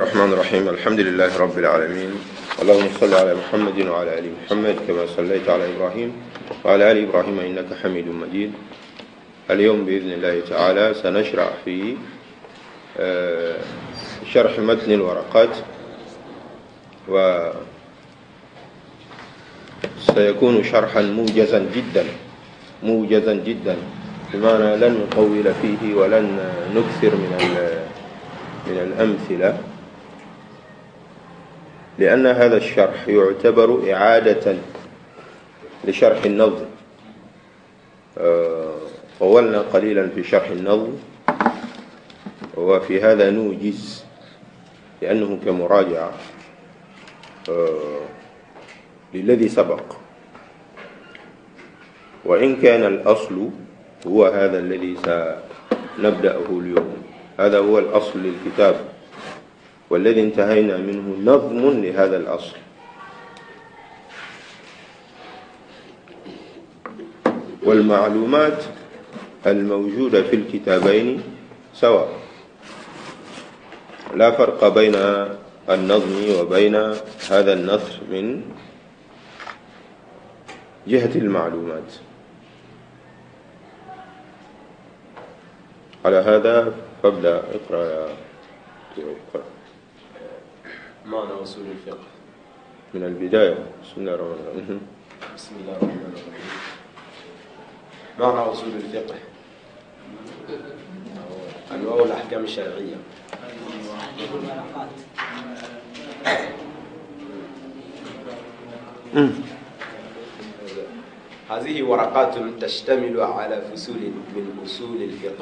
الرحمن الرحيم. الحمد لله رب العالمين، اللهم صل على محمد وعلى آل محمد كما صليت على إبراهيم وعلى آل إبراهيم إنك حميد مجيد. اليوم بإذن الله تعالى سنشرع في شرح متن الورقات، وسيكون شرحا موجزا جدا بمعنى لن نطول فيه ولن نكثر من الأمثلة، لأن هذا الشرح يعتبر إعادة لشرح النظم. طولنا قليلا في شرح النظم، وفي هذا نوجز لأنه كمراجعة للذي سبق، وإن كان الأصل هو هذا الذي سنبدأه اليوم. هذا هو الأصل للكتاب والذي انتهينا منه نظم لهذا الأصل. والمعلومات الموجودة في الكتابين سواء، لا فرق بين النظم وبين هذا النثر من جهة المعلومات. على هذا فابدأ اقرأ يا اقرأ. معنى أصول الفقه من البداية. بسم الله الرحمن الرحيم. بسم الله الرحمن الرحيم. معنى أصول الفقه أنواع الأحكام الشرعية. هذه ورقات تشتمل على فصول من أصول الفقه،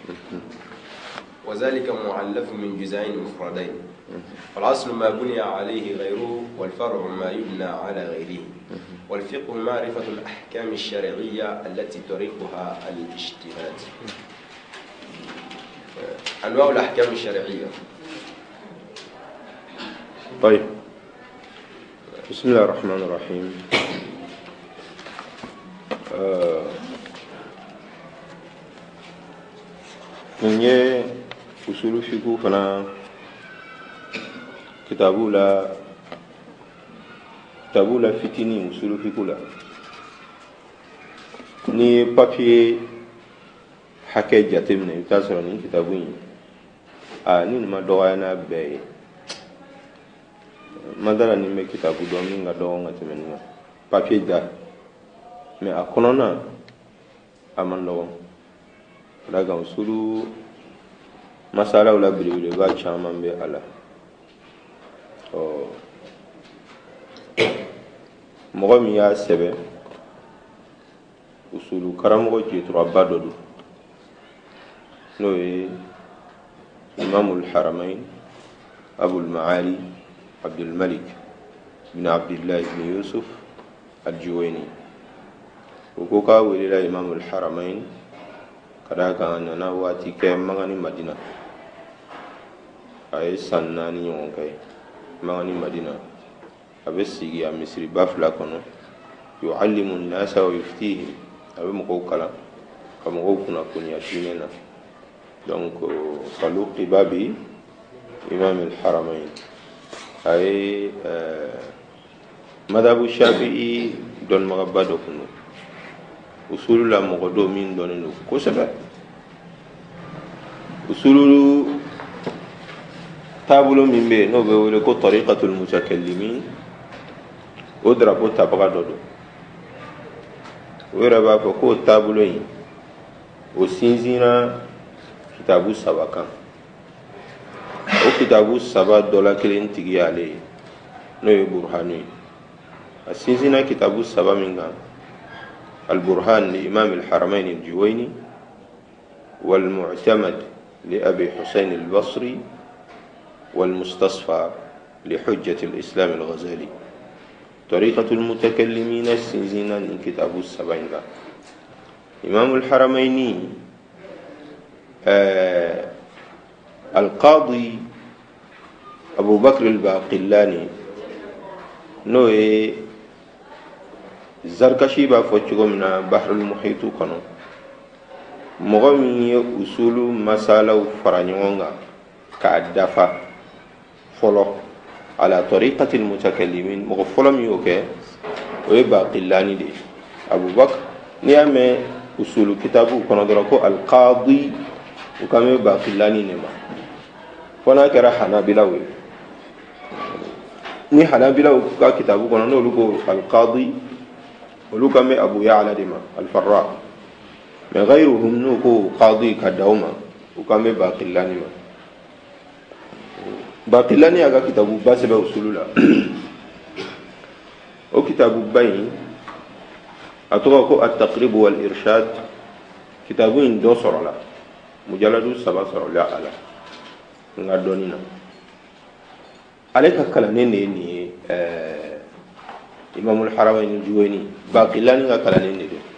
وذلك مؤلف من جزئين مفردين، فالأصل ما بني عليه غيره، والفرع ما يبنى على غيره. والفقه معرفة الأحكام الشرعية التي طريقها الاجتهاد. أنواع الأحكام الشرعية. طيب، بسم الله الرحمن الرحيم. نجي أصول الفقه فنا كتابولا fitini usulu fikula ni papier hake jatem ne tasoro ni kitabu yi ni ma doya na be madara ni me kitabu do mi nga do nga temen papier da me akonona amanlo daga usulu masala wala bile ba chama be ala mɔgɔ min y'a sɛbɛn usulu karamɔgɔ jeturaba dɔ don n'o ye imamul haramain abul maali abdul malik bin abdullah ibn yusuf al-juwayni. o ko k'a welela imamul haramain ka da kan a nana waati kɛ mangani madina, a ye san 4 ɲɔgɔn kɛ mangani madina. abe sigi a misiri ba fila kɔnɔ, yuallimu nnasa wa yuftihim, abe mɔgɔw kalan ka mɔgɔw kunnafoniya diinɛ na. donc faluqiba bi imam al-haramain. a ye madhabu shafi'i dɔnnibagaba dɔ kun don, usulu la mɔgɔ dɔ min dɔnnen don kosɛbɛ. usulu taabolo min bɛ yen n'o bɛ wele ko tariqatul mutakallimin, o drapeau tabaga dɔ don. o yɛrɛ b'a fɔ k'o taabolo in o sinsinna kitabu 3 kan. o kitabu 3 dɔ la kelen tigi y'ale ye n'o ye burhanu ye. a sinsinna kitabu 3 min kan: al-burhan li imam al-haramain al-juwayni, wal-mu'tamad li abi husayn al-basri, والمستصفى لحجة الإسلام الغزالي. طريقة المتكلمين السنزينا من كتاب 70. إمام الحرمين القاضي أبو بكر الباقلاني نوي زركشي بافوتشو من بحر المحيط كانوا مغمي أصول مسالة فرانيونغا كالدفا folo ala tariqati almutakallimin mo folo mi yoke o e baqillani de abubakar ni ame usulu kitabu kono doro ko alqadi o kame baqillani ne ma fona kera hanabila we ni hanabila ka kitabu kono no lugo alqadi o lu kame abu ya'la de ma alfarra mais ghayruhum no ko qadi kadawma o kame baqillani ma baqillani aga kitabu basebe usulula o kitabu bayin atoka ko at-taqrib wal irshad kitabu in do sorola mujalladu 7 sorola ala nga donina aleka kala ne ni imam al-haramain al-juwayni baqillani nga kala ne de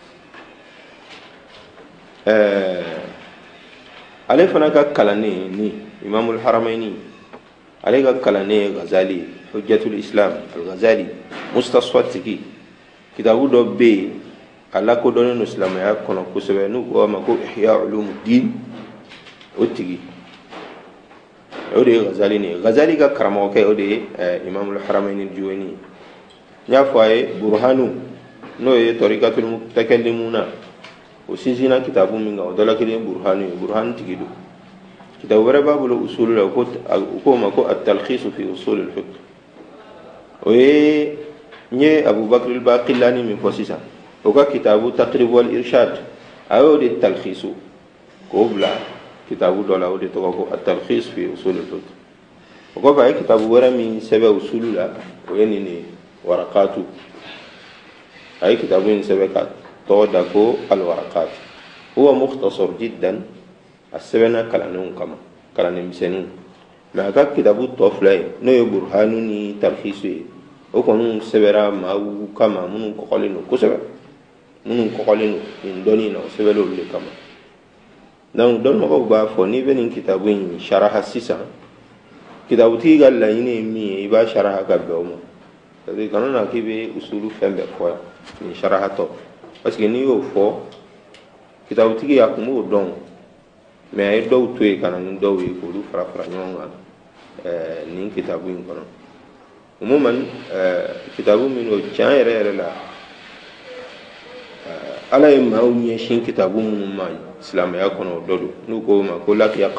ale fana ka kala ne ni imam al-haramain ale ka kala ne ghazali hujjatul islam al-ghazali mustaswatiki kitabu do be ala ko dono islamaya kono ko sebe nu ko ma ko ihya ulumuddin otigi o de ghazali ne ghazali ka karamo ke o de imam al-haramain al-juwayni nya faye burhanu no ye tariqatul mutakallimuna o sizina kitabu minga o dala kide burhan tigido kitabu wara babul usul la ko ma ko at-talkhis fi usul al-fiqh o ye nye abubakar al-baqillani min fosisa o ka kitabu taqrib wal irshad ayo de talkhisu ko bla kitabu dola o de to ko at-talkhis fi usul al-fiqh o ko ba kitabu wara min sebe usulula o yani ni waraqatu ay kitabu min sebe ka to da ko al-waraqat huwa mukhtasar jiddan as-sabana kalanun kama kalanin misani ma ka kitabu toflay no yo burhanuni talkhisu o kono sebera mawu kama munun ko kolino ko sebe munun ko kolino in doni no sebelo le kama donc don mo ba fo ni benin kitabu in sharaha sisa kitabu ti galla yini mi iba sharaha ka be mo tabi kanona kibe usulu fembe fo ni sharaha to parce que ni yo fo kitabu ti ya kumu don mais ay do to e kana ni do e ko du fara fara nyonga ni kitabu in kono umuman kitabu min o chaire la ala ma o nye shin kitabu mun ma islam ya kono dodo nu ko ma ko laqiya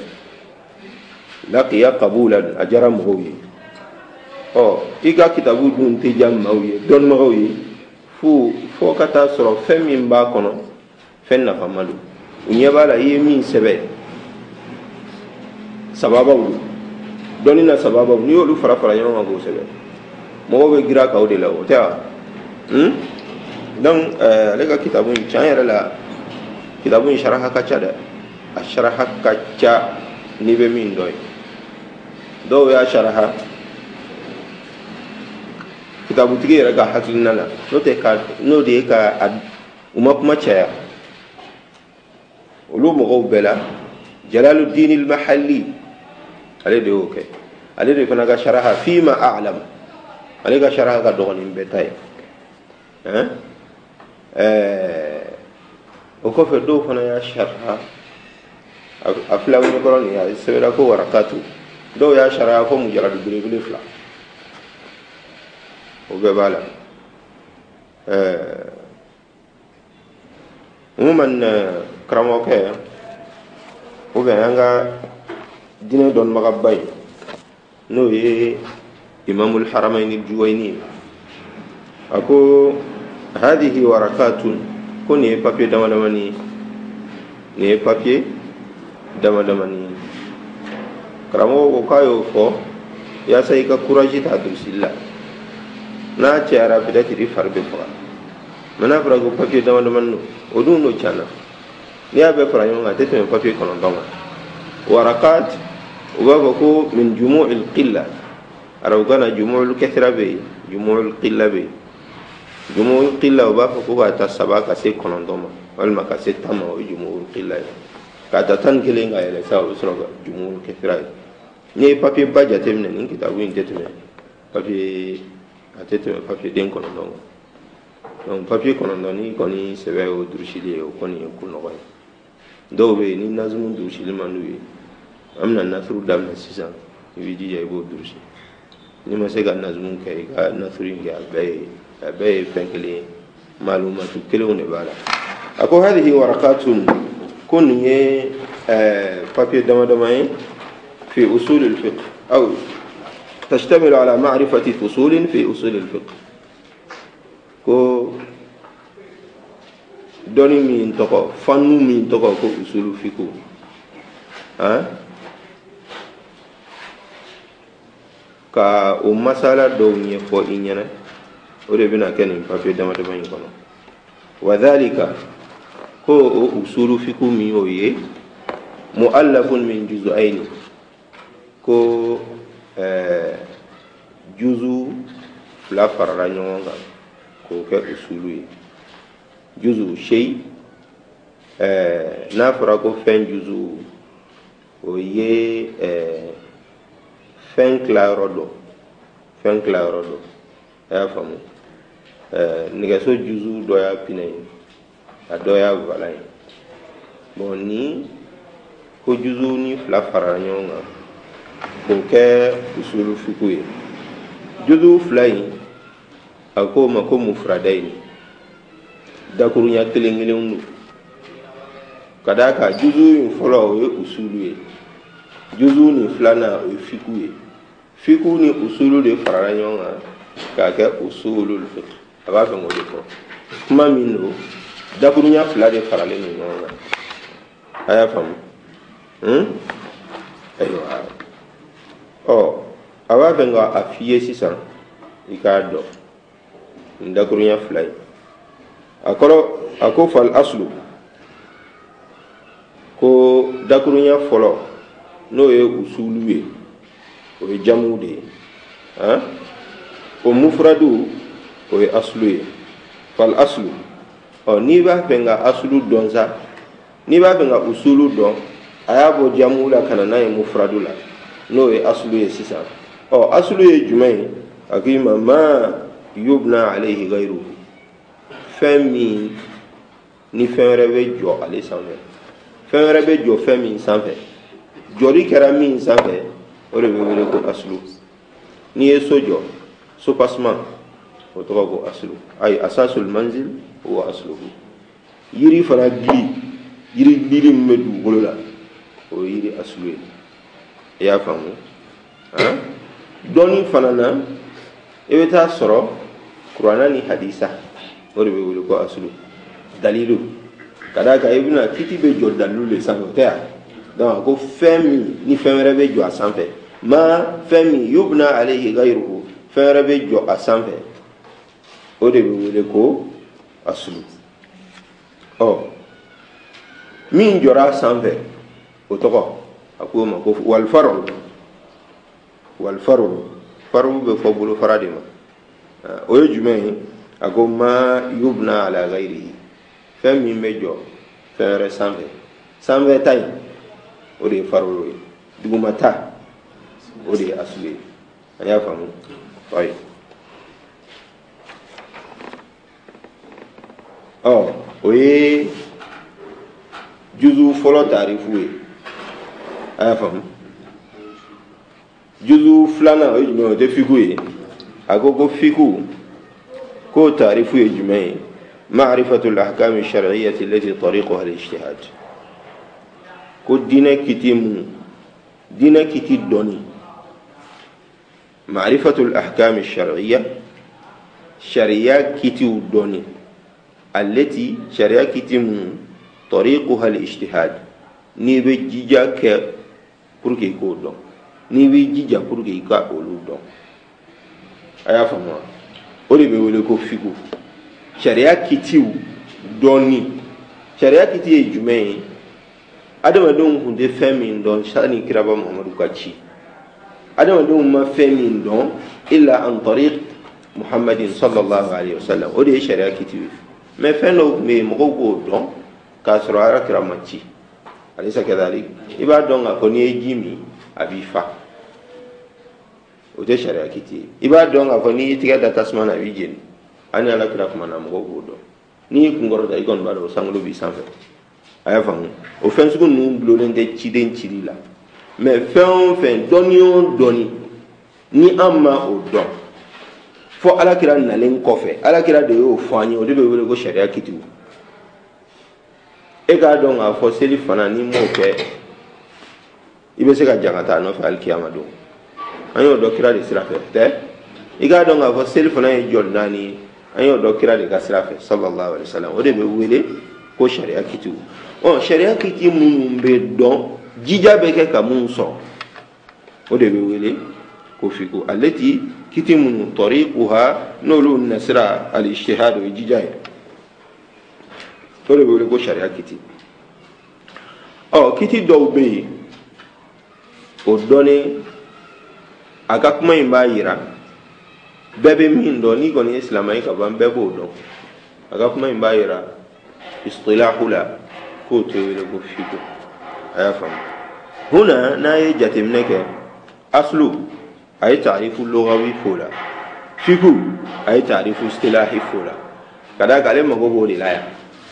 qabulan ajara muwi o iga kitabu dun te jam mawi don mawi fu fo kata soro femi mba kono fenna famalu unya bala yemi sebe sababa wu doni na sababa ni olu fara fara nyama go sebe mo be gira ka o de la o ta donc le ka kitabu in chayara la kitabu in sharaha ka chada asharaha ka cha ni be min doy do ya sharaha kitabu tige ra ga hakilina la no de ka uma kuma chaya ulu mo bela jalaluddin al-mahalli ale de okay ale de fana ga sharaha fima a'lam ale ga sharaha ga dogonin betay o ko fe do fana ya sharaha afla ni ko ni ya sebera ko warakatu do ya sharaha ko mujarrad bil fla o be bala umuman kramo ke o be anga dina don magabay no ye imam al-haramain al-juwayni ako hadhihi warakatun kuni papier damadamani ne papier damadamani karamo ko kayo fo ya sai ka courage ta dusilla na tiara bidati di farbe fa mana fara ko papier damadaman no odun no chana ni abe fara yo ngate to papier kono donga warakat وبابكو من جموع القلة أروغانا جموع الكثرة بي جموع القلة بي جموع القلة وبابكو غاتا سبا كاسي كونندوما والما كاسي تاما جموع القلة كاتا تنكلين غاية لساو سروغا جموع الكثرة ني بابي باجا تمنى نين كتابو ين تتمنى بابي أتتمنى بابي دين كونندوما donc papier konondoni koni sebe o durshili o koni kuno ko do be ni nazmu durshili manuwi amna nasru dam sisan ibiji ya ibo dursi ni ma se ga nazmun kai ga nasrin ga bay fenkele malumatu kelone bala ako hadhihi waraqatun kun ye papier dama في أصول الفقه أو تشتمل على معرفة فصول في أصول الفقه كو دوني من تقو فنو من تقو كو أصول الفقه ka o masala do nye fo inyana o de bina ken papier dama kono wa dhalika ko o usulu fiqh mi o ye muallafun min juz'aini ko juzu la farara ɲɔgɔn kan k'o kɛ usulu ye juzu sey n'a fɔra ko fɛn juzu o ye fɛn tilayɔrɔ dɔ a y'a faamu nɛgɛso juzu dɔ y'a pinɛ ye a dɔ y'a vala ye bon ni ko juzu ni fila farara ɲɔgɔn kan k'o kɛ usulu fiqh ye juzu fila in a ko ma ko mufradaini dakurunya kelen-kelen do ka d'a kan juzu in fɔlɔ o ye usulu ye juzu ni filanan o ye fiqh ye fiqh ni usulu de farala ɲɔgɔn kan k'a kɛ usulul fiqh a b'a fɛ k'o de fɔ kuma min do dakurunya fila de faralen do ɲɔgɔn kan a y'a faamu ayiwa a b'a fɛ ka a f'i ye sisan i k'a dɔn nin dakurunya fila ye a ko fal aslu ko dakurunya fɔlɔ n'o ye usulu ye o ye jamu de ye o mufradu o ye aslu ye fal aslu n'i b'a fɛ ka aslu dɔn sa n'i b'a fɛ ka usulu dɔn a y'a bɔ jamu la ka na n'a ye mufradu la n'o ye aslu ye sisan aslu ye jumɛn ye a k'i ma yubna alayhi ghayruhu fɛn min ni fɛn wɛrɛ bɛ jɔ ale sanfɛ fɛn wɛrɛ bɛ jɔ fɛn min sanfɛ jɔli kɛra min sanfɛ o de bɛ wele ko aslu n'i ye so jɔ so passement o tɔgɔ ko aslu ay asasul manzil o asluhu yiri fana gili yiri gili min bɛ dugukolo la o ye yiri aslu ye i y'a faamu dɔɔni fana na i bɛ taa sɔrɔ kuranna ni hadisa o de bɛ wele ko aslu dalilu ka d'a kan i bɛna kiti bɛ jɔ dalilu de sanfɛ o tɛ yan donc ko fɛn min ni fɛn wɛrɛ bɛ jɔ a sanfɛ fɛn min yubna alayhi ghayruhu fɛn wɛrɛ bɛ jɔ a sanfɛ o de bɛ wele ko aslu min jɔra a sanfɛ o tɔgɔ a ko ma ko walfaru faru bɛ fɔ bolofara de ma o ye jumɛn ye a ko ma yubna ala ghayrihi fɛn min bɛ jɔ fɛn wɛrɛ sanfɛ ta in o de ye faru ye dugumata o de ye aslu ye an y'a faamu ayi o ye juzu fɔlɔ taarifu ye an y'a faamu juzu filanan o ye jumɛn o tɛ fiqh ye a ko fiqh ko taarifu ye jumɛn ye ma'rifatul ahkam ash-shar'iyyah allati tariquha al-ijtihad ko diinɛ kiti dɔnni ma'rifatul ahkam ash-shar'iyyah sharia kitiw dɔnni allati sharia kiti mun tariquha al-ijtihad ni bɛ jija kɛ pour que k'o dɔn ni bɛ jija pour que i ka olu dɔn a y'a faamu wa o de bɛ wele ko fiqh sharia kitiw dɔnni sharia kiti ye jumɛn ye adamadenw tun tɛ fɛn min dɔn sani kiraba Muhamadu ka ci adamadenw ma fɛn min dɔn illa an tariq Muhammadin sallallahu alayhi wa sallam o de ye sharia kitiw ye mais fɛn dɔw tun bɛ yen mɔgɔw k'o dɔn k'a sɔrɔ alakira ma ci alaysa kadhalik i b'a dɔn k'a fɔ n'i ye ji min a b'i fa o tɛ sharia kiti ye i b'a dɔn k'a fɔ n'i y'i tigɛ da tasuma na a b'i jeni ani alakira kuma na mɔgɔw b'o dɔn n'i y'i kunkɔrɔta i kɔni b'a dɔn sankolo b'i sanfɛ a y'a faamu o fɛn sugu ninnu dulonlen tɛ ciden cili la mais fɛn dɔnni o dɔnni ni an ma o dɔn fo alakira nalen kɔfɛ alakira de y'o fɔ an ye o de bɛ wele ko sariya kitiw e k'a dɔn k'a fɔ seli fana ni m'o kɛ i bɛ se ka jan ka taa nɔfɛ alikiyama don an y'o dɔn kira de sira fɛ tɛ i k'a dɔn k'a fɔ seli fana ye jɔli naani ye an y'o dɔn kira de ka sira fɛ sallallahu alaihi wasallam o de bɛ wele ko sariya kitiw sariya kiti minnu bɛ dɔn jija bɛ kɛ ka mun sɔrɔ o de bɛ wele ko fiqhu allati kiti minnu tariquha n'olu nasira al-ijtihad o ye jija ye o de bɛ wele ko sariya kiti kiti dɔw bɛ yen o dɔnni a ka kuma in b'a yira bɛɛ bɛ min dɔn n'i kɔni ye silamɛ ye ka ban bɛɛ b'o dɔn a ka kuma in b'a yira istilahu la k'o tɛ wele ko fiqhu a y'a faamu huna n'a ye jateminɛ kɛ aslu a ye taarifu lugawi fo la fiqhu a ye taarifu istilahi fo la ka d'a kan ale mago b'o de la yan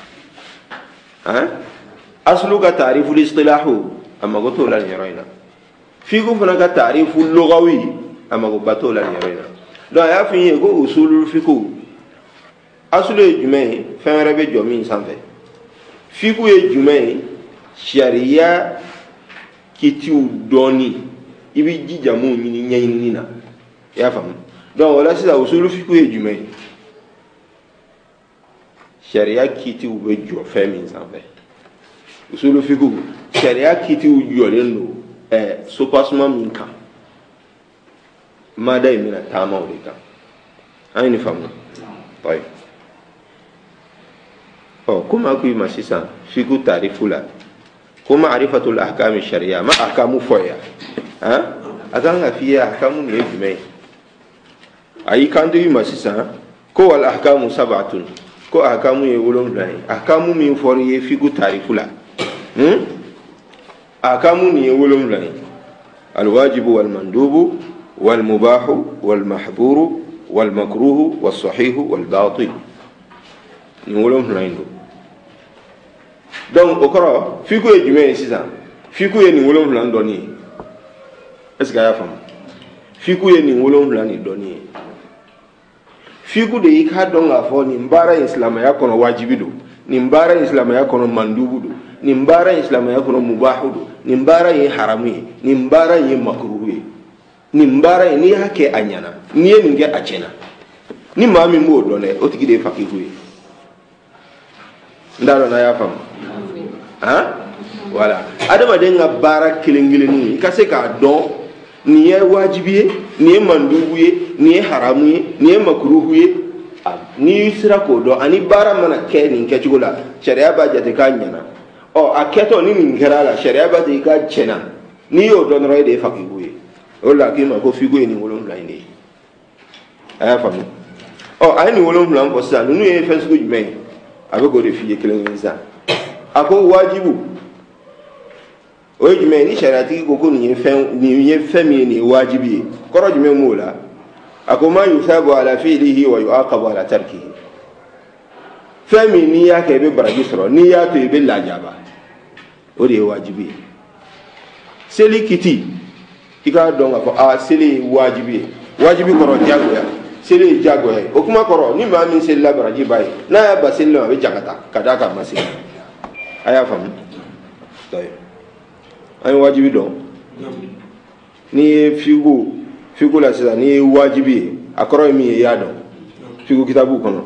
aslu ka taarifu istilahu a mago t'o la nin yɔrɔ in na fiqhu fana ka taarifu lugawi a mago ba t'o la nin yɔrɔ in na donc a y'a f'i ye ko usulul fiqhu aslu ye jumɛn ye fɛn wɛrɛ bɛ jɔ min sanfɛ fiqhu ye jumɛn ye sariya kitiw dɔɔni i bɛ jija mun ɲini ɲɛɲinini na i y'a faamu donc o la sisan usulul fiqhu ye jumɛn ye sariya kitiw bɛ jɔ fɛn min sanfɛ usulul fiqhu sariya kitiw jɔlen don sopassement min kan mada in bɛna taama o de kan an ye nin faamu ayi komi a ko i ma sisan fiqhu taarifu la ko ma'rifatul ahkam sharia ma ahkamu fɔ yan a kan ka f'i ye ahkamu nin ye jumɛn ye a y'i kanto i ma sisan ko wal ahkamu sab'atun ko ahkamu ye 7 ye ahkamu min fɔra i ye fiqhu taarifu la ahkamu nin ye 7 ye alwajibu walmandubu walmubahu walmahburu walmakruhu walsahihu walbatil nin 7 in don donc o kɔrɔ fiqhu ye jumɛn ye sisan fiqhu ye nin 7 dɔnni ye est ce que a y'a faamu fiqhu ye nin 7 ni dɔnni ye fiqhu de i k'a dɔn k'a fɔ nin baara in silamɛya kɔnɔ wajibi don nin baara in silamɛya kɔnɔ mandubu don nin baara in silamɛya kɔnɔ mubahu don nin baara in ye haramu ye nin baara in ye makruhu ye nin baara in n'i y'a kɛ a ɲɛna n'i ye nin kɛ a tiɲɛna ni maa min b'o dɔn dɛ o tigi de ye fakihu ye n t'a dɔn n'a y'a faamu voilà adamaden ka baara kelen-kelennin i ka se k'a dɔn nin ye wajibi ye nin ye mandubu ye nin ye haramu ye nin ye makruhu ye n'i sera k'o dɔn ani baara mana kɛ nin kɛcogo la sariya b'a jate k'a ɲɛna a kɛtɔ ni nin kɛra a la sariya b'a jate k'a tiɲɛna n'i y'o dɔn dɔrɔn e de ye fakihu ye o de la k'i ma ko fiqhu ye nin 7 in de ye a y'a faamu a ye nin 7 fɔ sisan ninnu ye fɛn sugu jumɛn ye a bɛ k'o de f'i ye kelen-kelen sisan a ko wajibu o ye jumɛn ye ni sariyatigi ko ko nin ye fɛn min ye nin ye wajibi ye kɔrɔ jumɛn b'o la a ko ma yusabu ala fi'lihi wa yu'aqabu ala tarkihi fɛn min n'i y'a kɛ i bɛ baraji sɔrɔ n'i y'a to i bɛ lajaba o de ye wajibi ye seli kiti i k'a dɔn k'a fɔ seli ye wajibi ye wajibi kɔrɔ diyagoya seli ye diyagoya ye o kuma kɔrɔ ni maa min selila baraji ba ye n'a y'a ba seli la a bɛ jagata ka d'a kan a ma seli a y'a faamu an ye wajibi dɔn n'i ye fiqhu la sisan n'i ye wajibi ye a kɔrɔ ye min ye i y'a dɔn fiqhu kitabu kɔnɔ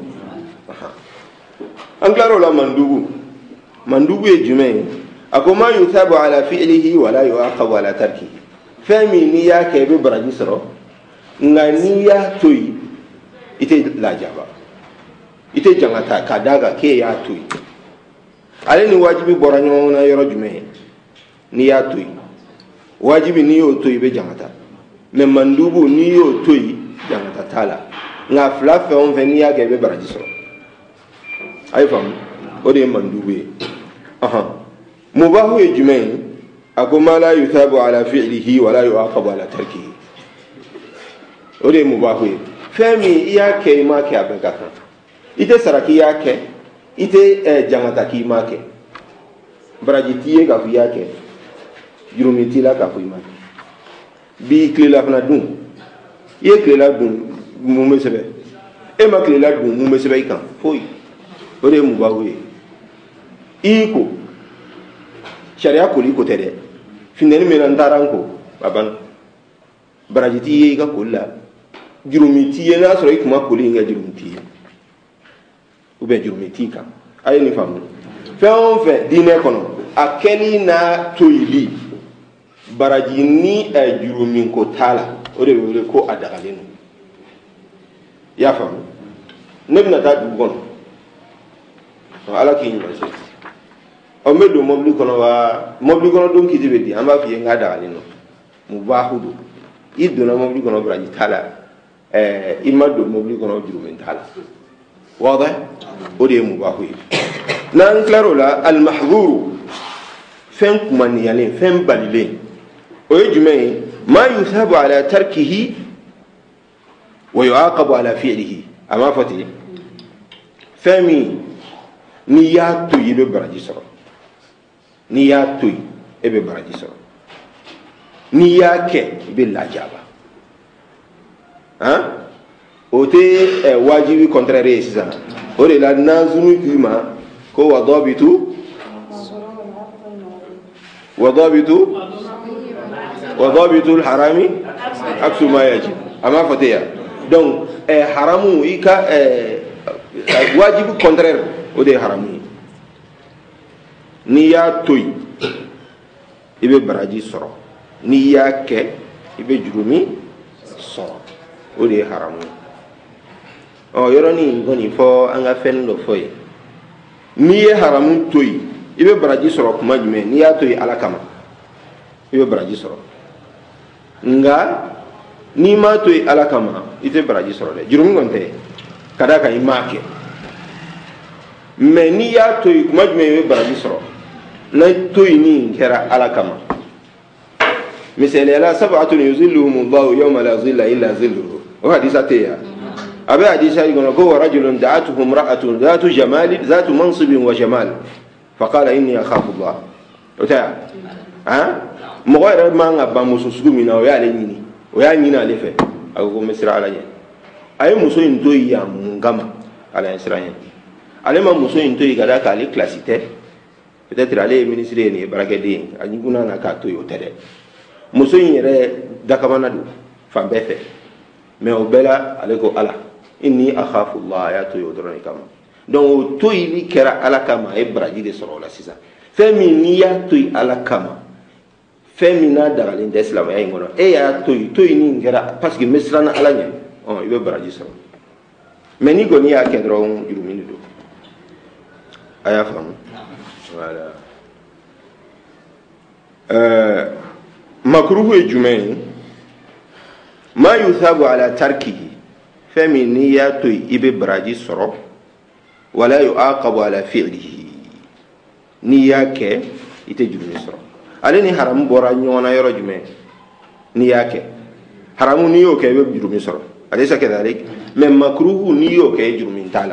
an tilar'o la mandubu ye jumɛn ye a ko ma yusabu ala fi'lihi wala yu'aqabu ala tarkihi fɛn min n'i y'a kɛ i bɛ baraji sɔrɔ nka n'i y'a to yen i tɛ lajaba i tɛ jangata ka d'a kan k'e y'a to yen ale ni wajibi bɔra ɲɔgɔn na yɔrɔ jumɛn ye n'i y'a to yen wajibi n'i y'o to yen i bɛ jangata mais mandubu n'i y'o to yen jangata t'a la nka fila fɛn o fɛn n'i y'a kɛ i bɛ baraji sɔrɔ a ye faamu o de ye mandubu ye mubahu ye jumɛn ye a ko ma la yusabu ala fi'lihi wa la yu'aqabu ala tarkihi o de ye mubahu ye fɛn min i y'a kɛ i m'a kɛ a bɛɛ ka kan i tɛ sara k'i y'a kɛ i tɛ jangata k'i m'a kɛ baraji t'i ye k'a fɔ i y'a kɛ jurumi t'i la k'a fɔ i ma bi tilela fana dun i ye tilela dun mun bɛ sɛbɛn e ma tilela dun mun bɛ sɛbɛn i kan foyi o de ye mubahu ye i ko sariya koli ko tɛ dɛ funtɛni min na n taara n ko a banna baraji t'i ye i ka koli la jurumi t'i ye n'a sɔrɔ i tun ma koli in kɛ jurumi t'i ye ou bien jurumi t'i kan a ye nin faamu fɛn o fɛn diinɛ kɔnɔ a kɛli n'a toyili baraji ni jurumi ko t'a la o de bɛ wele ko a dagalen don i y'a faamu ne bɛna taa dugu kɔnɔ ala k'i ɲuman se n bɛ don mobili kɔnɔ wa mobili kɔnɔ don kiti bɛ di an b'a f'i ye n k'a dagalen don mubahu don i donna mobili kɔnɔ baraji t'a la i ma don mobili kɔnɔ jurumi t'a la wadah o de ye mubahu ye n'an tilar'o la al-mahdhuru fɛn kumaniyalen fɛn balilen o ye jumɛn ye ma yusabu ala tarkihi wa yu'aqabu ala fi'lihi a m'a fɔ ten fɛn min n'i y'a to yen i bɛ baraji sɔrɔ n'i y'a to yen e bɛ baraji sɔrɔ n'i y'a kɛ i bɛ lajaba o tɛ wajibi contraire ye sisan o de la nazunu k'i ma ko wadabitu harami aksu ma yajib a m'a fɔ ten ya donc haramu i ka wajibi contraire o de ye haramu ye n'i y'a to yen i bɛ baraji sɔrɔ n'i y'a kɛ i bɛ jurumi sɔrɔ o de ye haramu ye yɔrɔnin kɔni fɔ an ka fɛn dɔ fɔ ye n'i ye haramu to yen i bɛ baraji sɔrɔ kuma jumɛn n'i y'a to yen ala kama i bɛ baraji sɔrɔ nka n'i m'a to yen ala kama i tɛ baraji sɔrɔ dɛ jurumi kɔni tɛ ka d'a kan i m'a kɛ mais n'i y'a to yen kuma jumɛn i bɛ baraji sɔrɔ n'a to yen nin kɛra ala kama misaliyala sab'atun yuzilluhumullahu yawma la zilla illa zilluhu o hadisa tɛ yan a bɛ hadisa yi kɔnɔ ko wa rajulun da'atuhu imra'atun dhatu jamalin dhatu mansibin wa jamal faqala inni akhafu Allah o tɛ yan mɔgɔ yɛrɛ man ka ban muso sugu min na o y'ale ɲini o y'a ɲini ale fɛ a ko n bɛ siran ala ɲɛ a ye muso in to yen yan mun kama ala ye siran ɲɛ ale ma muso in to yen ka d'a kan ale kilasi tɛ peut-être ale ye ministre ye nin ye baarakɛden ye a ɲigunna na k'a to yen o tɛ dɛ muso in yɛrɛ dakamana don fan bɛɛ fɛ mais o bɛɛ la ale ko ala inni akhafu Allah a y'a to yen o dɔrɔn de kama donc o to yeli kɛra ala kama a ye baraji de sɔrɔ o la sisan fɛn min n'i y'a to yen ala kama fɛn min n'a dagalen tɛ silamɛya in kɔnɔ e y'a to yen nin kɛra parce que n bɛ siran ala ɲɛ i bɛ baraji sɔrɔ mais ni kɔni y'a kɛ dɔrɔn jurumi de don a y'a faamu voilà makruhu ye jumɛn ye ma yusabu ala tarkihi fɛn min n'i y'a to yen i bɛ baraji sɔrɔ wala yu'aqabu ala fi'lihi n'i y'a kɛ i tɛ jurumi sɔrɔ ale ni haramu bɔra ɲɔgɔn na yɔrɔ jumɛn n'i y'a kɛ haramu n'i y'o kɛ i bɛ jurumi sɔrɔ alaysa kadhalik mais makruhu n'i y'o kɛ jurumi t'a la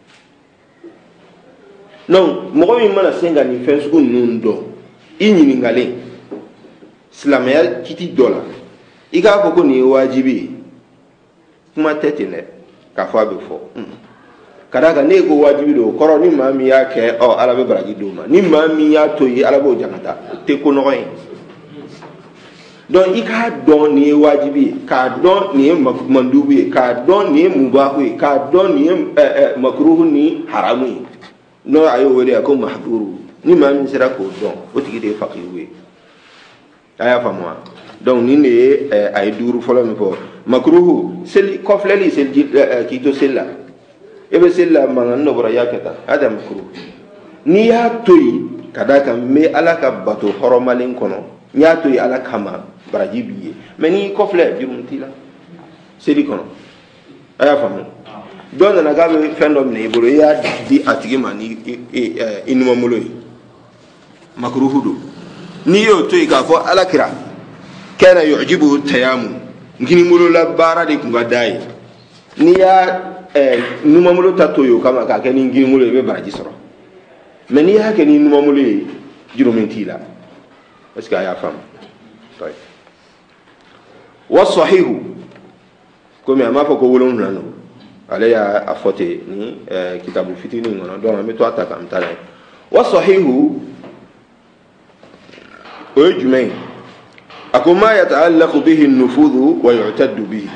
donc mɔgɔ min mana se ka nin fɛn sugu ninnu dɔn i ɲininkalen silamɛya kiti dɔ la i k'a fɔ ko nin ye wajibi ye kuma tɛ ten dɛ k'a fɔ a bɛ fɔ ka d'a kan ne ko wajibi don o kɔrɔ ni maa min y'a kɛ ala bɛ baraji d'o ma ni maa min y'a to yen ala b'o jankata o tɛ ko nɔgɔ ye donc i k'a dɔn nin ye wajibi ye k'a dɔn nin ye mandubu ye k'a dɔn nin ye mubahu ye k'a dɔn nin ye makruhu ni haramu ye n'o a y'o wele ko mahduru ni maa min sera k'o dɔn o tigi de ye fakiru ye a y'a faamu wa donc nin de ye a ye duuru fɔlɔ min fɔ makruhu seli kɔfilɛli seliji k'i to seli la e bɛ seli la mankan dɔ bɔra i y'a kɛ tan a da makruhu n'i y'a to yen ka d'a kan n bɛ ala ka bato hɔrɔnmalen kɔnɔ n y'a to yen ala kama baraji b'i ye mais n'i kɔfilɛ jurumi t'i la seli kɔnɔ a y'a faamu dɔ nana k'a bɛ fɛn dɔ minɛ i bolo i y'a di a tigi ma ni i numabolo ye makruhu don n'i y'o to yen k'a fɔ alakira kana yu'jibuhu tayammum nkinibolola baara de tun ka d'a ye n'i y'a numabolo ta to yen o kama k'a kɛ ni nkinibolo ye i bɛ baraji sɔrɔ mais n'i y'a kɛ ni numabolo ye jurumi t'i la est-ce que aya fam طيب والصحيح كما ما فوق ولون لانو عليها افوتي ni kitabu fitini ngona donc ameto ataka mtala والصحيح ويجمع أكو ما يتعلق به النفوذ ويعتد به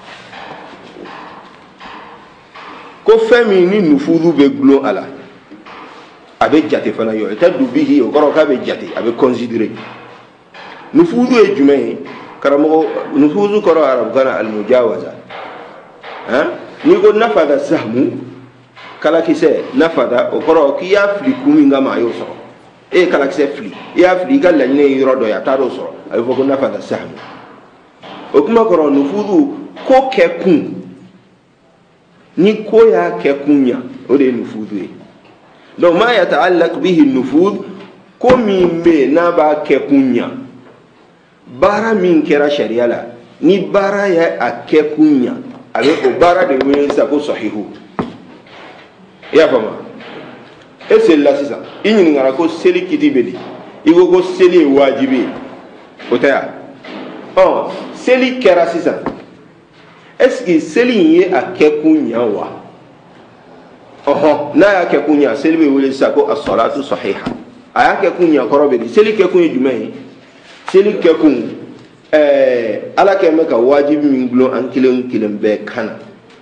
كفمي النفوذ بغلو على أبي جاتي فلا يعتد به وقرأ كابي جاتي أبي كونسيدري نفوذ يجمع كرامو نفوذ قرأ عرب كان المجاوزة ها نيقول نفذ السهم كلا كيسه نفذ وقرأ كيا فلكومي غما يوصل kala kise fli ya fli ga la ne yoro do ya taro so ay foko na fa da sahmu o kuma ko nufudu ko kekun ni ko ya kekunya o de nufudu e do ma ya ta'allaq bihi nufud ko mi me na ba kekunya bara min kera sharia la ni bara ya akekunya ale o bara de we sa ko sahihu ya fama et c'est là c'est ça il n'y a ko seli kiti beli igo ko seli wajibi otaya oh seli kera c'est ça est-ce que seli est à kekunya wa na ya kekunya seli be wele sa ko as-salatu sahiha aya kekunya korobe seli kekunya jumai seli kekun ala ke meka wajibi min glo an kilen be kana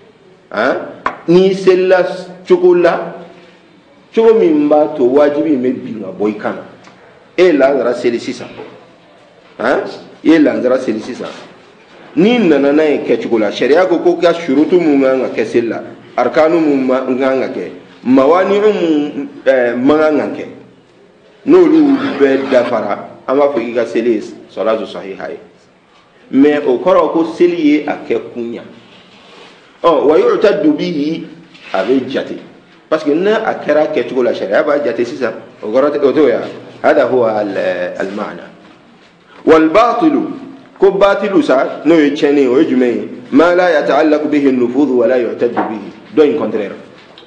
ni sella chokola chogo min ba to wajibi me binga boy kana la ngara seli sisa la ngara seli sisa ni nana na ke chogola sharia ko ka shurutu mu nga ke sella arkanu mu nga ke mawani nga ke no lu be dafara ama fo ga seli salatu sahiha mais o koro ko seli akekunya wa yu'taddu bihi avec jati parce que na akara ke tugo la sharia ba jati sisa o gorate o to ya hada huwa al ma'na wal batil ko batilu sa no yechene o jume ma la yata'allaq bihi an-nufuz wa la yu'taddu bihi do in contraire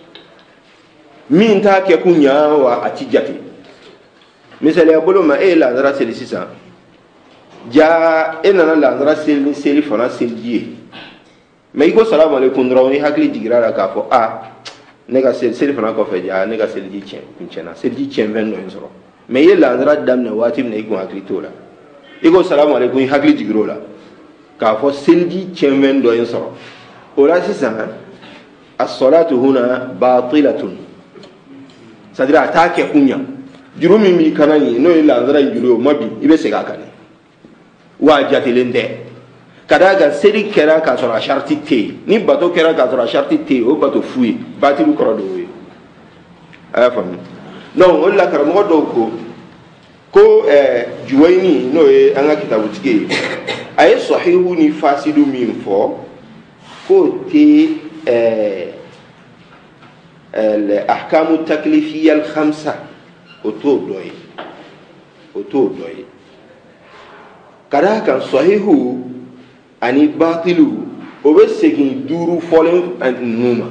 min ta ke kunya wa atijati misali abolo ma la ndara seli sisa ja enana la ndara seli fana seli mais iko salamu alaykum drawni hakli digira la ka fo nega sel fana ko fe ja nega sel ji chen pinchena sel ji chen ven no insoro mais yella andra damna watim ne iko hakli tola iko salamu alaykum hakli digiro la ka fo sel ji chen ven do insoro ora sisa as-salatu huna batilatun sadira atake kunya jurumi mi kanani no yella andra juro mabi ibe sega kane wa jatelende kadaga seri kera ka sura sharti te ni bato kera ka sura sharti te o bato fui bati bu korodo we afam non on la karamo do ko juwaini no e anga kitabu tike ay sahihu ni fasidu min fo ko te al ahkam taklifiyya al khamsa oto doy kadaga sahihu ani batilu obesegin duru folen numa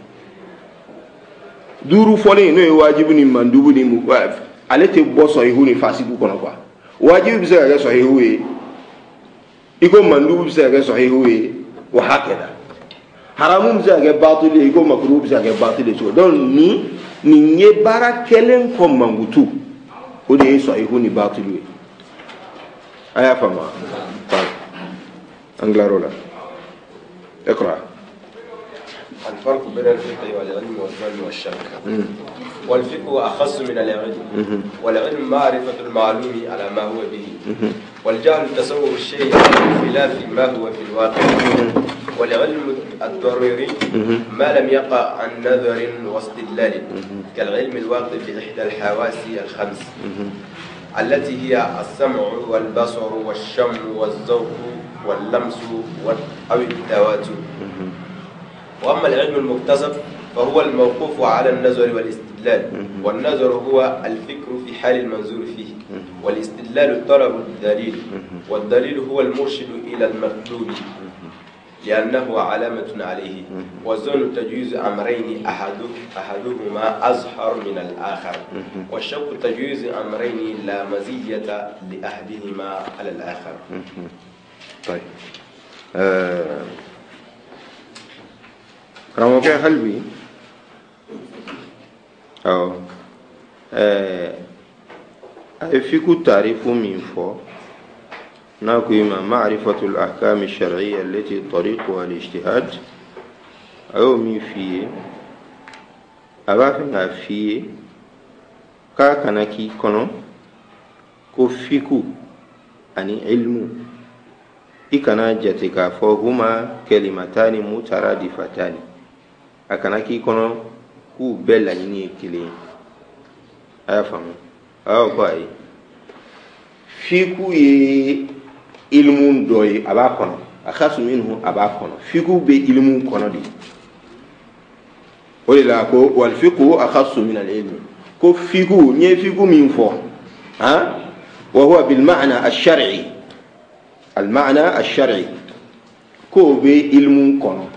duru folen no wajibu ni mandubu ni muwaf alete boso ihuni fasidu kono kwa wajibu bisa ga sahihu iko mandubu bisa ga sahihu wa hakeda haramu bisa ga batilu iko makruh bisa ga batilu so don ni nye bara kelen ko mangutu o de sahihu ni batilu aya fama أنجلارولا اقرأ. الفرق بين الفقه والعلم والظن والشك. والفقه أخص من العلم، والعلم معرفة المعلوم على ما هو به، والجهل تصور الشيء بخلاف ما هو في الواقع، والعلم الضروري ما لم يقع عن نظر واستدلال كالعلم الواقع في إحدى الحواس الخمس التي هي السمع والبصر والشم والذوق واللمس أو التواتر. وأما العلم المكتسب فهو الموقوف على النظر والاستدلال، والنظر هو الفكر في حال المنظور فيه، والاستدلال طلب الدليل، والدليل هو المرشد إلى المطلوب. لأنه علامة عليه. والظن تجوز أمرين أحدهما أظهر من الآخر، والشك تجوز أمرين لا مزية لأحدهما على الآخر. طيب كلام كيف قلبي أو فيكو تعريف من فوق نقول معرفة الأحكام الشرعية التي طريقها الاجتهاد أو من فيه أبافنا فيه كاكناكي كنو كفيكو أني علم إكنا جتك فهما كلمتان مترادفتان أكناكي كنو كو بلا يني كلي أفهم أو باي فيكو ilmun doy aba kono akhasu minhu aba kono fiku be ilmun kono di wala ko wal fiqhu akhasu min al ilm ko fiku nye fiku min fo ha wa huwa bil ma'na ash-shar'i al ma'na ash-shar'i ko be ilmun kono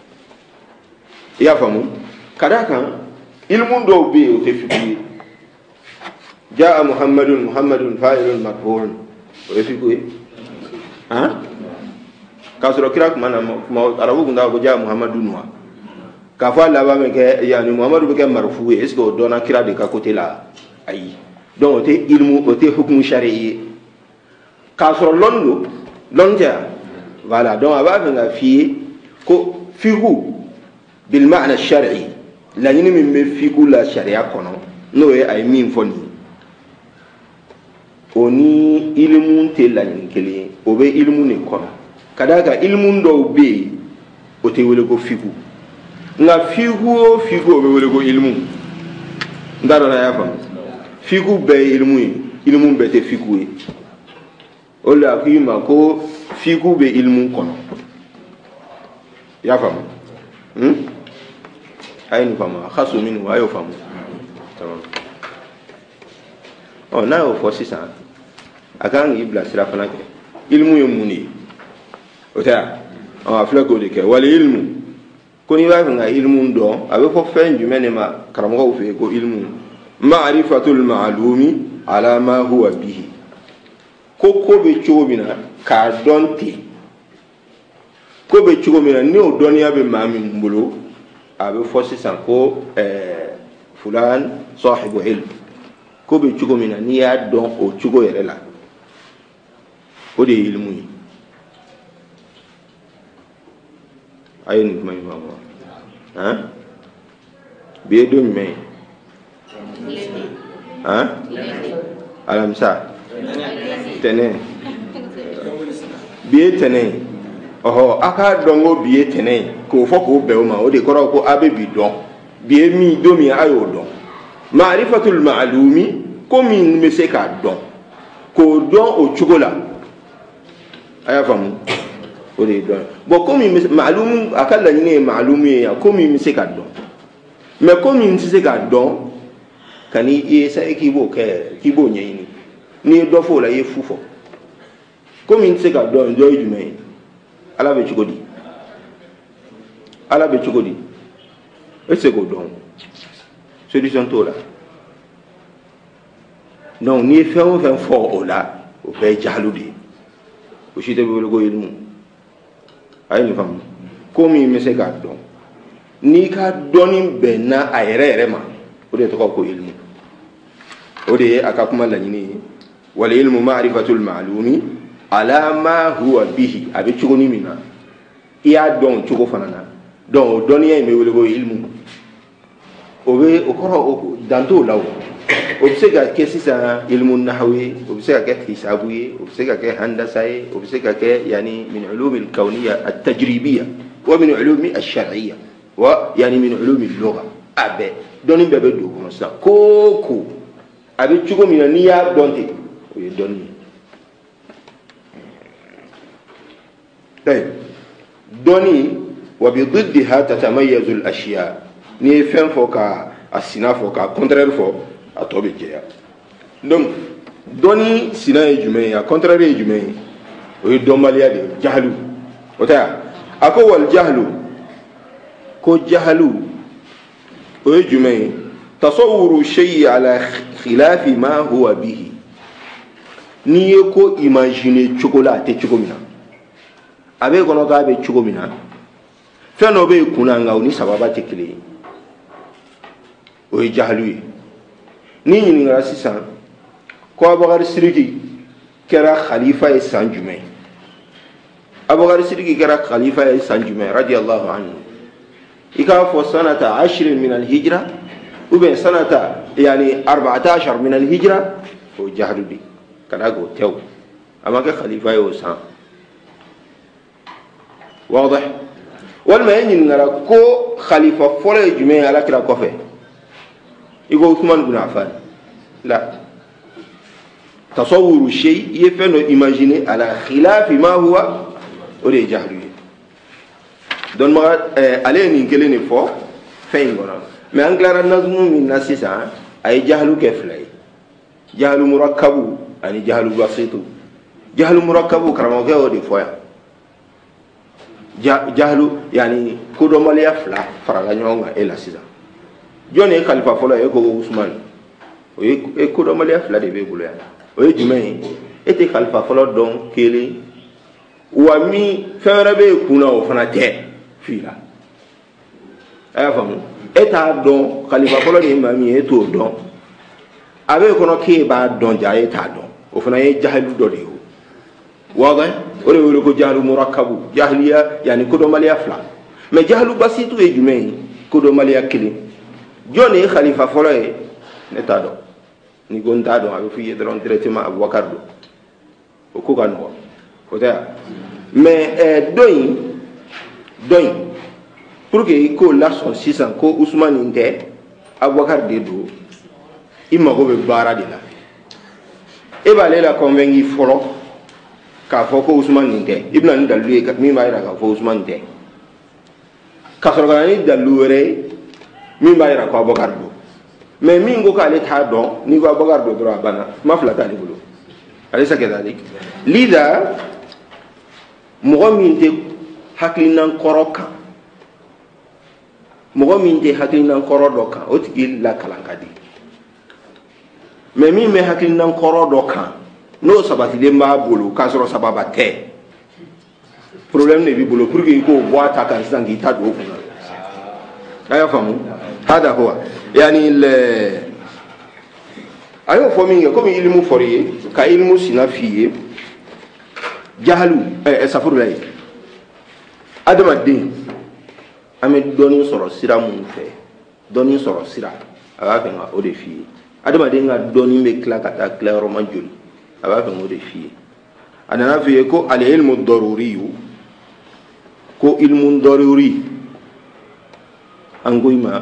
ya famu kadaka ilmun do be o te fiku jaa muhammadun fa'ilun marfu'un o fiku ha kasoro kira kuma na arabu gunda ko ja muhammadu nuwa ka fa la ba me ke yani muhammadu be ke marfu est ce que dona kira de ka côté là ayi donc te ilmu o te hukmu shar'i kasoro londo lonja voilà donc aba nga fi ko fiqhu bil ma'na shar'i la ni min be fiqhu la sharia kono no e ay min foni oni ilmun te la ni kele o be ilmu ne kono kadaka ilmun do be o te wele ko fiqhu nga fiqhu o be wele ko ilmu ndaro na ya fam fiqhu be ilmu be te fiqhu o la kima ko fiqhu be ilmu kono ya fam ayni fama khasu min wa ayo fam tamam oh na o fo sisa akan ibla sira fana ke ilmu yemuni o ta o afla ko de ke wal ilmu koni wa nga ilmu do abe fo fen jumene ma karamo fe ko ilmu ma'rifatul ma'lumi ala ma huwa bihi ko be chobina ka donti ko be chobina ni o doniya be mami mbulo abe fo sisa ko fulan sahibu ilm ko be chogomina ni ya don o chogo yere la o de ilmu yi ayin kuma yi mama ha be do me ha alamsa tene be tene oho aka dongo be tene ko foko be o ma o de koro ko abe bi don be mi do mi ayo don ma'rifatul ma'lumi ko min me se ka don ko don o chugola aya famu o de don bo ko min ma'lum akalla ni ma'lumi ya ko min me se ka don me ko min se ka don kani e sa ekibo nyini ni do fo la ye fufo ko min se ka don do jume ala be chugodi ese ko don solution to la non ni fait fort o la o be jaludi o shite be go ilmu ay ni fam ko mi me se ka don ni ka doni be na ayere ma o de to ko ilmu o de aka kuma la ni wal ilmu ma'rifatul ma'lumi ala ma huwa bihi abi chugoni mina iya don chugo fanana don doni ay me wele go ilmu obe okoro danto lawo obsega ke sisa ilmu nahwi obsega ke hisabuye obsega ke handasaye obsega ke yani min ulum al-kawniyya at-tajribiyya wa min ulum ash-shar'iyya wa yani min ulum al-lugha abe doni bebe do kono sa koko abe chugo mina niya donte o ye doni tay doni wa bi diddiha tatamayyazu al-ashya ni fen foka asina foka contraire fo atobe jeya donc doni sina e jume ya contraire e jume o do malia de jahlu ota ako wal jahlu ko jahlu o jumay tasawwuru shay ala khilafi ma huwa bihi ni ko imaginer chocolat te chocomina abe kono ga be chocomina feno be kunanga oni sababa te kile o jahlu ni ni ngara sisan ko Abubakar Sidiki kera khalifa e san jumay Abubakar Sidiki kera khalifa e san jumay radiyallahu anhu ika fo sanata 10 min al-hijra ube sanata yani 14 min al-hijra o jahlu bi kana go tew amaka khalifa e san واضح والما يني نرى كو خليفه فولا جمعي على كلا كوفي يقول عثمان بن عفان لا تصور الشيء يفعل imaginer على خلاف ما هو ودي جهل دون ما عليه نكلني فو فين غنا ما انكلار النظم من ناسيسا اي جهل كفلاي جهل مركب يعني جهل بسيط جهل مركب كرمو ودي فويا jahlu yani kudo maliya fla faraga nyonga ela sisa joni khalifa folo e ko Usman o e kudo maliya fla de be bulo ya o e jumay ete khalifa folo don kele wa mi fere be kuna o fana te fila aya famu eta don khalifa folo de mami e to don abe kono ke ba don ja e ta don o fana e jahlu do de واضح ولا يقول لك جهل مركب جهلية يعني كدو ماليا فلا ما جهل بسيط يجمعي كدو ماليا كلي جوني خليفة فلاي نتادو نيكون تادو أبو في يدرون ترتيما أبو بكر دو وكوكان هو وده ما دوين pour que ko la son 600 ko Ousmane inte Abu Bakar de do imma ko be bara de la e ba le la convaincu folo ka foko Usman ninte ibn an dalu ka mi bayra ka foko Usman ninte ka so ga ni dalu re mi bayra ko Abubakar do mais mi ngo ka le ta don ni ko Abubakar do dro bana ma flata ni bulo alisa kedalik lida mo minte haklinan koroka mo minte haklinan korodoka o tigi la kalankadi mais mi me haklinan korodoka no sabati de ma bolo ka soro sababa te problème ne bi bolo pour que ko boita kan sangi ta do ko aya famu hada huwa yani le ayo fominga comme ilmu foriye ka ilmu sinafiye jahalu safuru lay adama de ame doni soro sira mun fe doni soro sira aga kan o de fi adama de nga doni me kla kata clairement joli aba fa ngode fi ana fi ko al ilmu daruri ko ilmu daruri angoima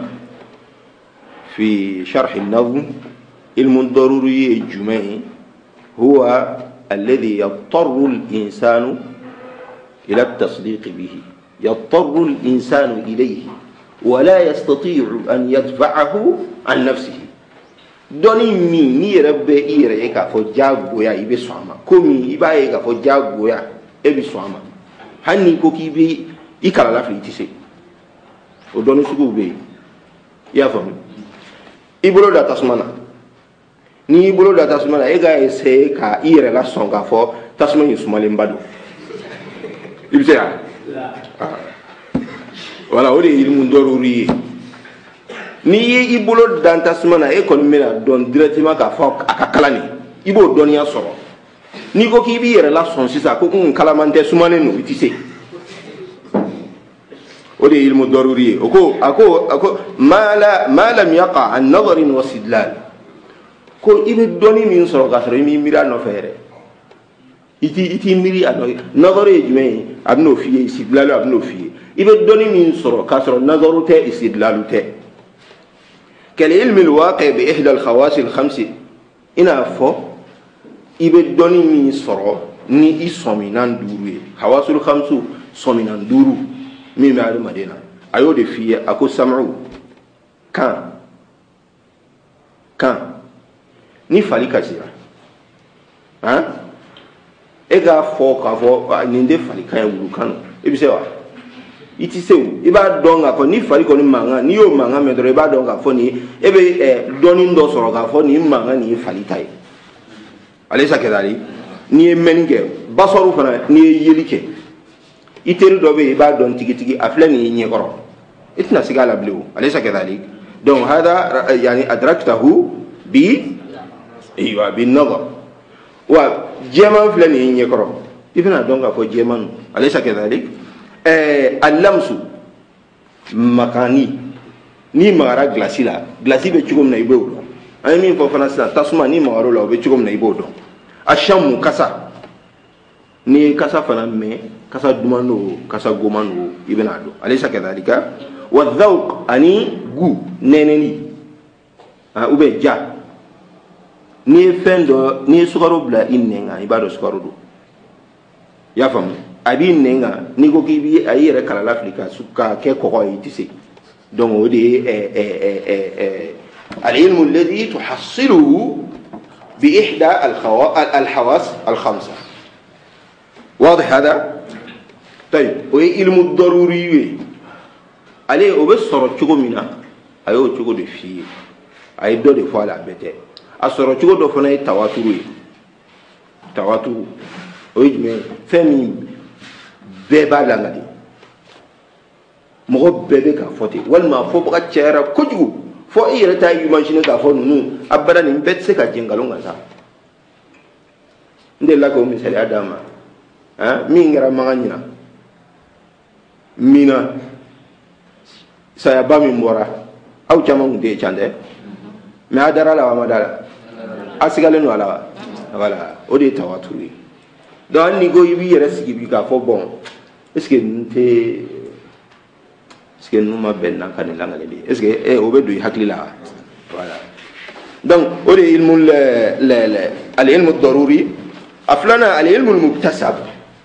fi sharh an-nazm ilmu daruri jumai huwa alladhi yattaru al-insanu ila at-tasdiq bihi yattaru al-insanu ilayhi wa la yastati'u an yadfa'ahu an nafsihi doni mi ni rebe ire e ka fo jagoya ibe swama komi iba e ka fo jagoya e bi swama hanni ko ki bi ikala la fiti se o doni sugu be ya fam ibolo da tasmana ni ibolo da tasmana e ga ese ka ire la songa fo tasmana yusmale mbado ibse ya wala o de ilmu doruri ni ye ibolo danta sumana e kon mena don directement ka fo akakala ni ibo donia soro ni ko ki bi yere la son sisa ko kalamante sumane no itise o de ilmu daruri ako ma lam yaqa an nadar wa istidlal ko ibe doni min soro ka soro mi mira no fere iti miri ano nadar e jume abno fiye istidlal abno fiye ibe doni min soro ka soro nadaru te istidlalu te كالعلم الواقع بإحدى الخواص الخمس إنا فو إبدوني من صرو ني إسومينان دورو خواص الخمس سومينان دورو مي معلوم مدينة أيو دي فيه أكو سمعو كان ني فالي كثيرا ها إيغا فو كافو نيندي فالي كان يولو كانو إبسيوا iti sew iba donga fo ni fari ko ni manga ni yo manga me doro iba donga fo ni ebe doni ndo soro ga fo ni manga ni fali tay alaysa kadali ni menike basoru fana ni yelike iteri dobe iba don tigi aflani ni koro itna sigala bleu alaysa kadali donc hada yani adraktahu bi ايوه بالنظر وجيمان فلاني يقرا ابن دونغا فو جيمان اليس كذلك اللمس مكاني ني مارا غلاسي لا غلاسي بيچوم نايبو اي مين فو فرنسا تاسما ني مارو لا بيچوم نايبو دون الشم كسا ني كسا فنا مي كسا دومانو كسا غومانو ابن ادو اليس كذلك والذوق اني غو نينني او بي جا ni fendo ni sukaro bla innenga ibado sukaro do ya fam abi innenga ni ko kibi ayere kala l'Afrique suka ke ko ko yitisi donc odi العلم الذي تحصله بإحدى الحواس الخمسة واضح هذا طيب وعلم الضروري عليه وبصر تشوكو منا ايو تشوكو دي في اي دو دي فوالا بيتي asoro chugo do fona tawaturu ojme femi beba langadi mo bebe ka foti wal ma fo baka chera kuju fo ire ta imagine ka fo nunu abada ni betse ka jingalonga sa ndela ko misali adama mi ngara maganyina mina saya ba mi mbora au chama ngunde chande me adara la madara asigale no ala wala o de tawaturi don ni go yibi yere sigi bi ka fo bon est-ce que nous ma benna kan la ngale bi est-ce que o be do hakli la voilà donc o de ilmu al ilmu ad-daruri aflana al ilmu al-muktasab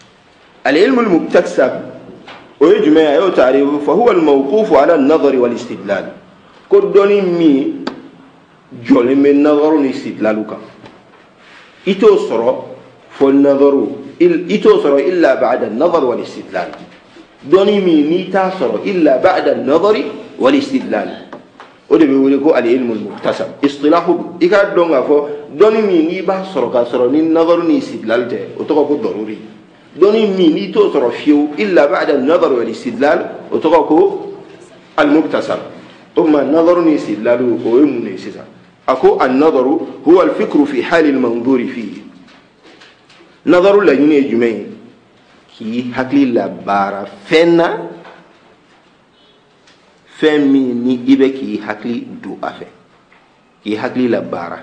o yujma ayo ta'rif fa huwa al-mawquf ala an-nazar wal-istidlal ko doni mi jole men nazaru ni istidlaluka ito soro fo nazaru ito soro illa ba'da an-nazar wal istidlal doni mi ni ta soro illa ba'da an-nazar wal istidlal o de be wole ko al ilm al-muktasab istilahu ika donga fo doni mi ni ba soro ka soro ni nazaru ni istidlal te o to ko daruri doni mi ni to soro fiu illa ba'da an-nazar wal istidlal o to ko al-muktasab ثم النظر استدلال ويمن سيسا أكو النظر هو الفكر في حال المنظور فيه نظر لا ينجمي كي حكلي لبارا فنا فمي ني إبه كي حكلي دو أفه كي حكلي لبارا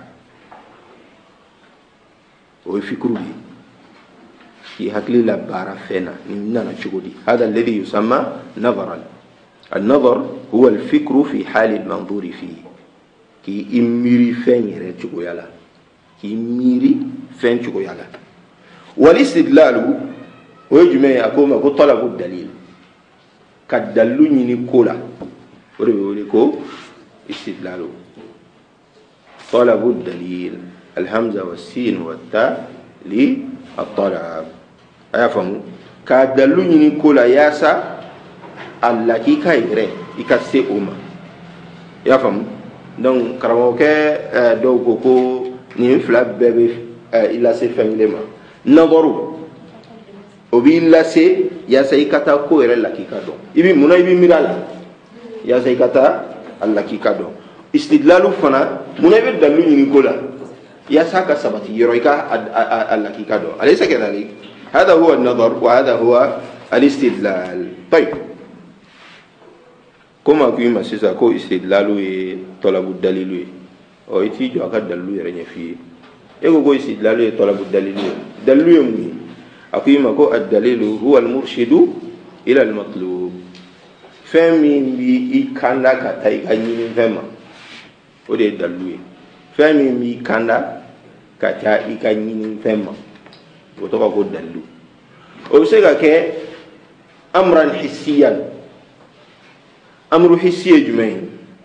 ويفكر بي كي حكلي لبارا فنا نمنا نشغلي هذا الذي يسمى نظرا النظر هو الفكر في حال المنظور فيه كي إميري فين يرتجو يلا كي إميري فين تجو يلا والاستدلال ويجمع أكون أكو طلب الدليل كدلوني نيكولا وريكو استدلال طلب الدليل الهمزة والسين والتاء للطلب أفهموا كدلوني نيكولا ياسا Allah ki kayre ikase uma ya fam donc karamo ke do ko ni fla bebe ila se fenglema naboru obi ila se ya sai kata ko ere la ki kado ibi muna ibi mirala ya sai kata Allah ki kado istidlalu fana muna ibi dalu ni kola ya saka sabati yoroika Allah ki kado alaysa kadhalik hada huwa an-nazar wa hada huwa al-istidlal طيب كما كيما سيسا كو استدلالو طلب الدليل او يتي جو اكا دلو يرني في يغو كو استدلالو طلب الدليل دلو يمني اكيما كو الدليل هو المرشد الى المطلوب فمي بي كاندا كاي غاني فما ودي دلو فمي بي كاندا كاي غاني فما وتوكا كو دلو او سيغا كي امرا حسيا amru hissiye jumay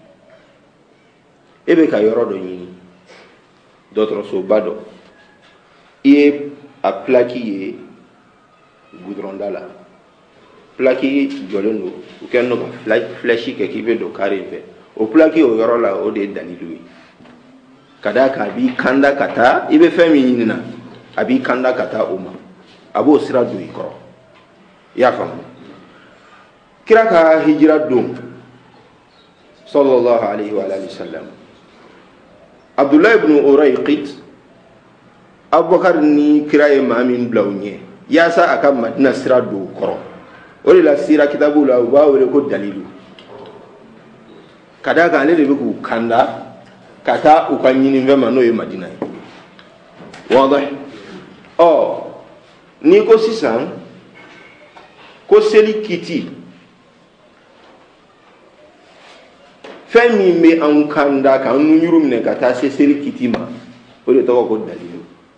ebe ka yorodo nyini d'autres so bado e a plaki e goudron dala plaki jɔlen do u kɛlen do ka flèche kɛ k'i bɛ don carré fɛ o plaki o yɔrɔ la o de ye dalilu ye ka d'a kan a b'i kanda ka taa i bɛ fɛn min ɲini na a b'i kanda ka taa o ma a b'o sira don i kɔrɔ i y'a faamu kira ka hijira don sallallahu alaihi wa sallam Abdullah ibn Urayqit Abubakar ni kira ye maa min bila u ɲɛ yaasa a ka Madina sira don o kɔrɔ o de la sira kitabu la u b'a wele ko dalilu ka d'a kan ale de bɛ k'u kanda ka taa u ka ɲinifɛn ma n'o ye Madina ye wadah n'i ko sisan ko seli kiti fɛn min bɛ an kanda k'an nuɲuru minɛ ka taa se seli kiti ma o de tɔgɔ ko dalilu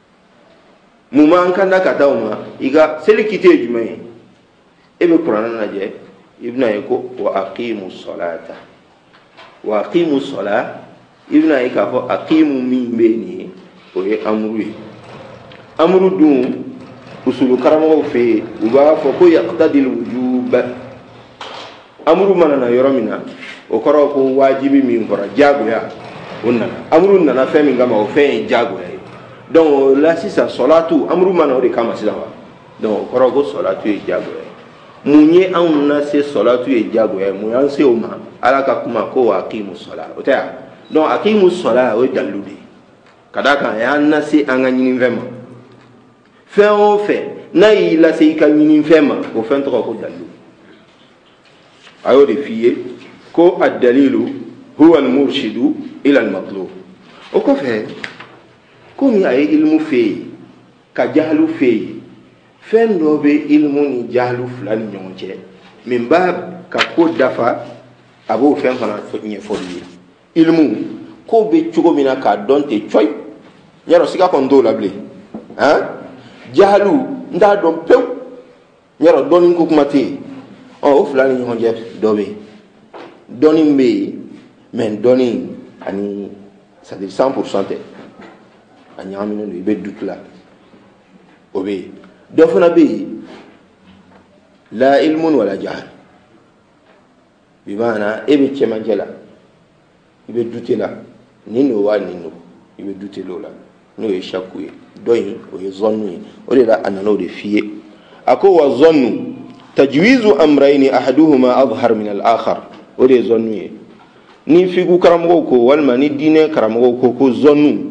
mun b'an kanda ka taa o ma i ka seli kiti ye jumɛn ye e bɛ kuranɛ lajɛ i bɛna ye ko wa aqimu salata wa aqimu sala i bɛna ye k'a fɔ aqimu min bɛ nin ye o ye amuru ye amuru dun usulu karamɔgɔw fɛ yen u b'a fɔ ko yaqtadil wujub amuru mana na yɔrɔ min na o kɔrɔ ko wajibi min fɔra jagoya o nana amuru nana fɛn min kama o fɛn ye jagoya ye donc o la sisan salatu amuru mana o de kama sisan wa donc o kɔrɔ ko salatu ye jagoya ye mun ye anw na se salatu ye jagoya ye mun y'an se o ma ala ka kuma ko wa aqimu sala o tɛ ya donc aqimu sala o ye dalilu de ye ka d'a kan a y'an na se an ka ɲinifɛn ma fɛn o fɛn n'a y'i lase i ka ɲinifɛn ma o fɛn tɔgɔ ko dalilu a y'o de f'i ye ko ad-dalilu huwa al-murshidu ila al-matlub o kɔfɛ komi a ye ilmu fɛ yen ka jahalu fɛ yen fɛn dɔ bɛ ilmu ni jahalu fila ni ɲɔgɔn cɛ min b'a ka ko dafa a b'o fɛn fana ɲɛfɔli ye ilmu ko bɛ cogo min na k'a dɔn ten coyi ɲarɔ siga kɔni t'o la bilen jahalu n t'a dɔn pewu ɲarɔ dɔɔni ko kuma tɛ yen o fila ni ɲɔgɔn cɛ dɔ bɛ yen dɔɔni bɛ yen mais dɔɔni ani c'est à dire 100% tɛ a ɲagaminen don i bɛ dutu la o bɛ yen dɔ fana bɛ yen la ilmun wala jahal bi maana e bɛ cɛmancɛ la i bɛ dute la nin don wa nin don i bɛ dute l'o la n'o ye shakku ye dɔ in o ye zannu ye o de la a nana o de f'i ye a ko wa zannu tajwizu amrayni ahaduhuma adhhar min al-akhar o de ye zannu ye ni figu karamɔgɔw ko walima ni diinɛ karamɔgɔw ko zannu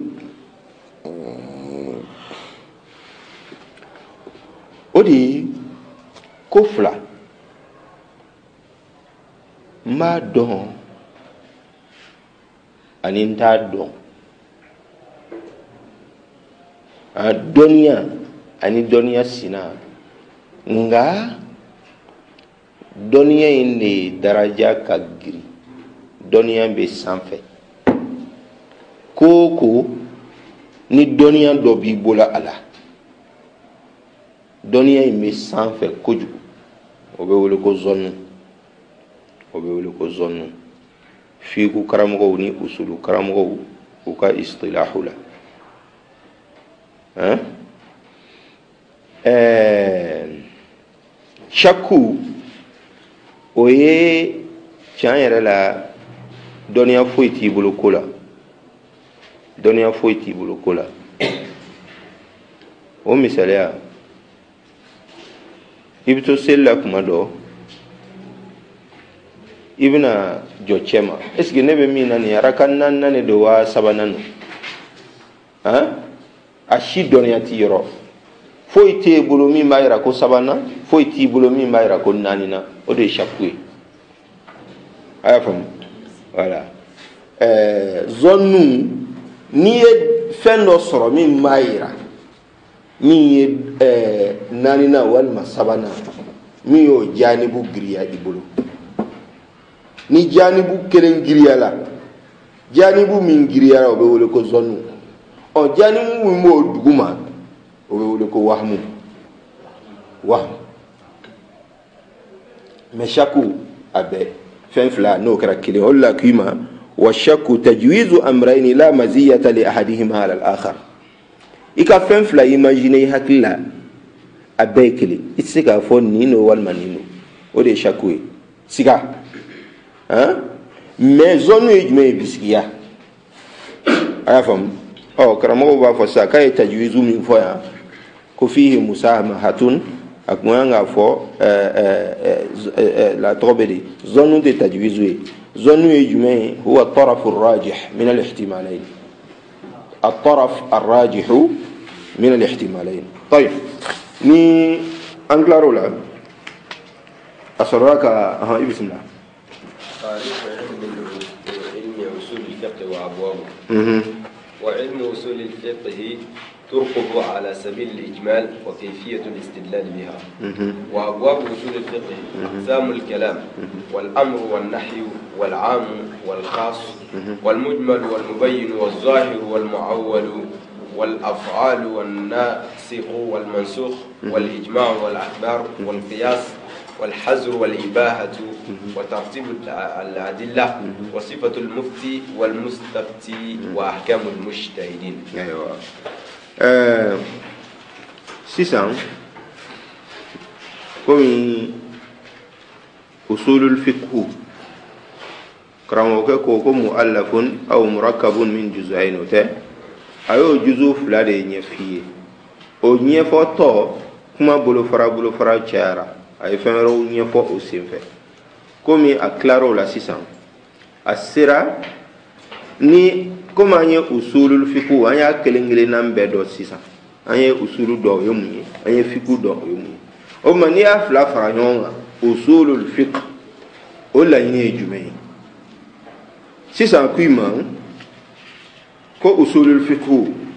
o de ye ko fila n b'a dɔn ani n t'a dɔn a dɔnniya ani dɔnniya sina nka dɔnniya in de daraja ka girin dɔnniya bɛ sanfɛ ko ko ni dɔnniya dɔ b'i bolo a la dɔnniya in bɛ sanfɛ kojugu o bɛ wele ko zɔnnu o bɛ wele ko zɔnnu fiqhu karamɔgɔw ni usulu karamɔgɔw u ka istilahu la shakku o ye tiɲɛ yɛrɛ la dɔnniya foyi t'i bolo ko la dɔnniya foyi t'i bolo ko la o misaliya i bɛ to seli la kuma dɔ i bɛna jɔ cɛ ma est ce que ne bɛ min na nin ye araka naaninan de don wa sabanan don a si dɔnniya t'i yɔrɔ foyi t'e bolo min b'a jira ko sabanan foyi t'i bolo min b'a jira ko naaninan o de ye shakku ye a y'a faamu voilà zɔnnu n'i ye fɛn dɔ sɔrɔ min b'a jira min ye naaninan walima sabanan min y'o janibu giriya i bolo ni janibu kelen giriya la janibu min giriyara o bɛ wele ko zɔnnu janibu min b'o duguma o bɛ wele ko wahmu mais shakku a bɛɛ fɛn fila n'o kɛra kelen o de la k'i ma wa shakku tajwizu amrayni la maziyata li ahadihima ala al-akhar i ka fɛn fila imaginer i hakili la a bɛɛ ye kelen i tɛ se k'a fɔ nin don walima nin don o de shakwe siga mais zone yi jume bisikiya aya fam karamo ba fo sa kay tajwizu min fo ya ko fihi musahamahatun akmanga fo la tobedi zone de tajwizu zone yi jume huwa الطرف الراجح من الاحتمالين الطرف الراجح من الاحتمالين طيب ني انكلارو لا أسرك بسم الله. تعريف علم أصول الفقه وأبوابه. وعلم أصول الفقه ترقب على سبيل الإجمال وكيفية الاستدلال بها. وأبواب أصول الفقه أقسام الكلام والأمر والنحي والعام والخاص والمجمل والمبين والظاهر والمعول والأفعال والناسخ والمنسوخ والإجماع والأخبار والقياس والحزر والإباحة وترتيب الأدلة وصفة المفتي والمستفتي وأحكام المجتهدين. أيوة. سيسان كوي أصول الفقه كراموك كوكو مؤلف أو مركب من جزئين أيو جزء فلادي نفيه أو نفوتو كما بلو فرا تشارا ay fenro nyefo o simfe komi a claro la sisan asira ni koma anye usulul fiqh anya kelengele nan bedo sisan anye usulu do yomunye anye fiqh do yomunye o mani afla faranyonga usulul fiqh o la yine jume sisan kuiman ko usulul fiqh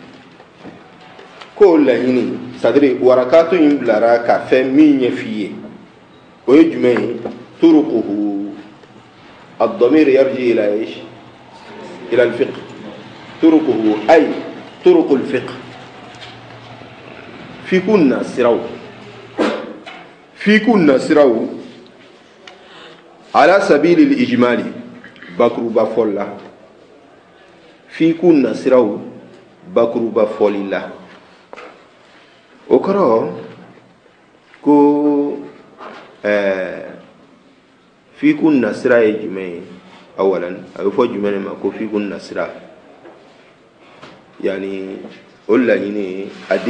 ko la yine sadri warakatu imblara ka fe minye fiye ويجمع طرقه الضمير يرجع إلى إيش؟ إلى الفقه طرقه أي طرق الفقه في كنا سراو على سبيل الإجمال بكر بفلا في كنا سراو بكر بفلا وكرا كو في كنا سرا جمعي أولا أو جمعي ما كو في كنا سرا يعني قلنا هنا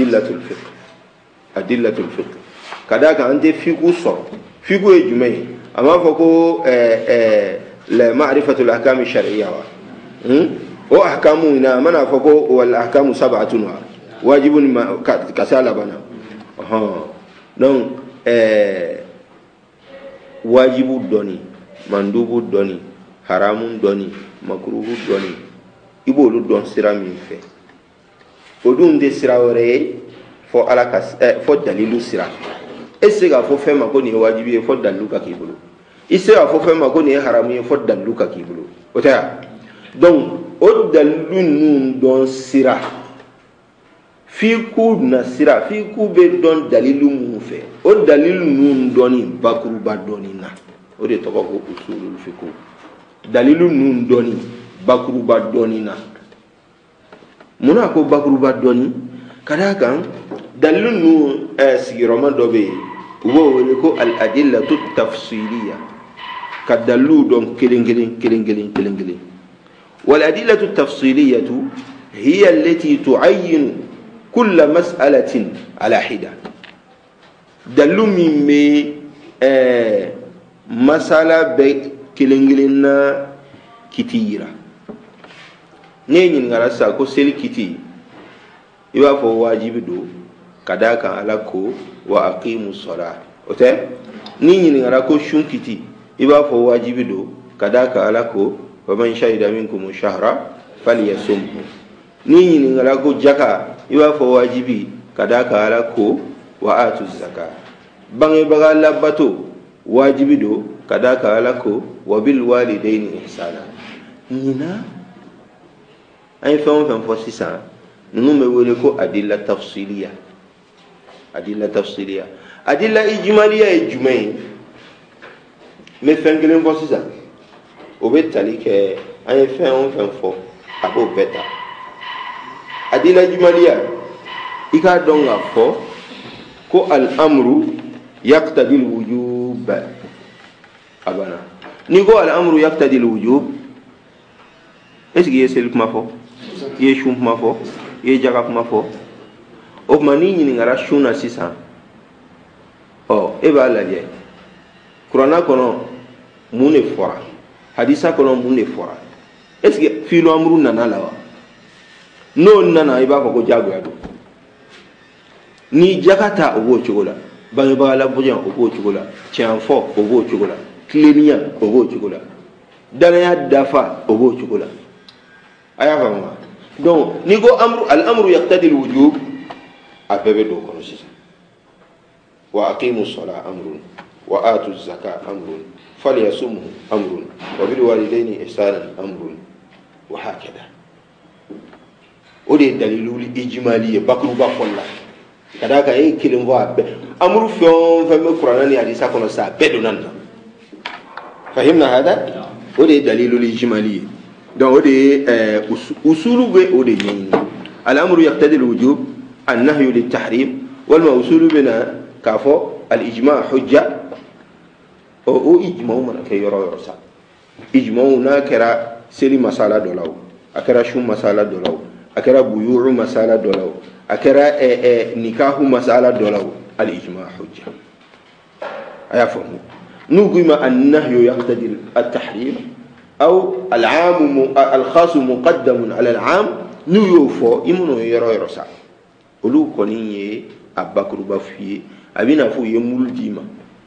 أدلة الفقه كذاك أنت في كو صر في كو جمعي أما فكو لا معرفة الأحكام الشرعية وأحكامنا منا فكو والأحكام 7 واجب كسالة بنا donc wajibu doni mandubu doni haramun doni makruhu doni ibolu don sira min fe odun de sira wore fo alaka fo dalilu sira esega fo fe mako ni wajibi fo dalilu ka kibulu isega fo fe mako ni haramu fo dalilu ka kibulu ota donc o dalilu nun don sira fi ku na sira fi ku be don dalilu mun fe o dalilu nun doni bakruba doni na o de to ko usulul fiqh dalilu nun doni bakruba doni na muna ko bakruba doni kada kan dalilu nun sigiroma do be wo ko al adillatu tafsiliya ka dalilu don kelengelen wal adillatu tafsiliyatu hiya allati tu'ayyin كل مسألة على حدة دلو ميمي مسألة بكلنجلنا كتيرة نيني نغرسا كو سيل كتي يبا فو واجب دو كداكا علىكو وأقيموا الصلاة اوتي نيني نغرا كو شون كتي يبا فو واجب دو كداكا علىكو ومن شهد منكم الشهر فليصمه نيني نغرا كو جاكا iwa fo wajibi kadaka ala ko wa atu zaka bangi baga labato wajibi do kadaka ala ko wa bil walidaini ihsana nina ay fon fo sisa nunu me wole ko adilla tafsiliya adilla ijmaliya e jumay me fengelen fo sisa o be talike ay fon fo abo beta adila jumaliya ika donga fo ko al amru yaqtadi al wujub abana ni go al amru yaqtadi al wujub est-ce que yesel kuma fo ye shum kuma fo ye jaga kuma fo o mani ni ngara shuna sisa e ba la je qur'ana kono mune fora hadisa kono mune fora est-ce que filo amru nana lawa no nana iba ko jago yado ni jakata obo chugola bangi bala bujan obo chugola chianfo obo chugola klenia obo chugola dalaya dafa obo chugola aya fama donc ni go amru al amru yaqtadi al wujub abebe do kono sisa wa aqimu as-salata amrun wa atu az-zakata amrun falyasumhu amrun wa bil walidayni ihsanan amrun wa hakada ode dalilul ijmali bakru ba folla kadaka kilim wa amru fion fami qur'ana ni hadisa kono sa bedo nan fahimna hada ode dalilul ijmali donc ode usulu be ode ni al amru yaqtadi al wujub an nahyu lit tahrim wal mawsulu bina kafo al ijma' hujja o ijma' man ke yoro sa ijma' na kera seli masala dolaw akara shum masala dolaw akara buyu'u masala dolaw akara nikahu masala dolaw al ijma' hujja aya famu nugima an nahyu yaqtadi al tahrim أو العام الخاص مقدم على العام نيوفو إمنو يرو سا ولو كوني أبكر بفي أبينا فو يمول ديما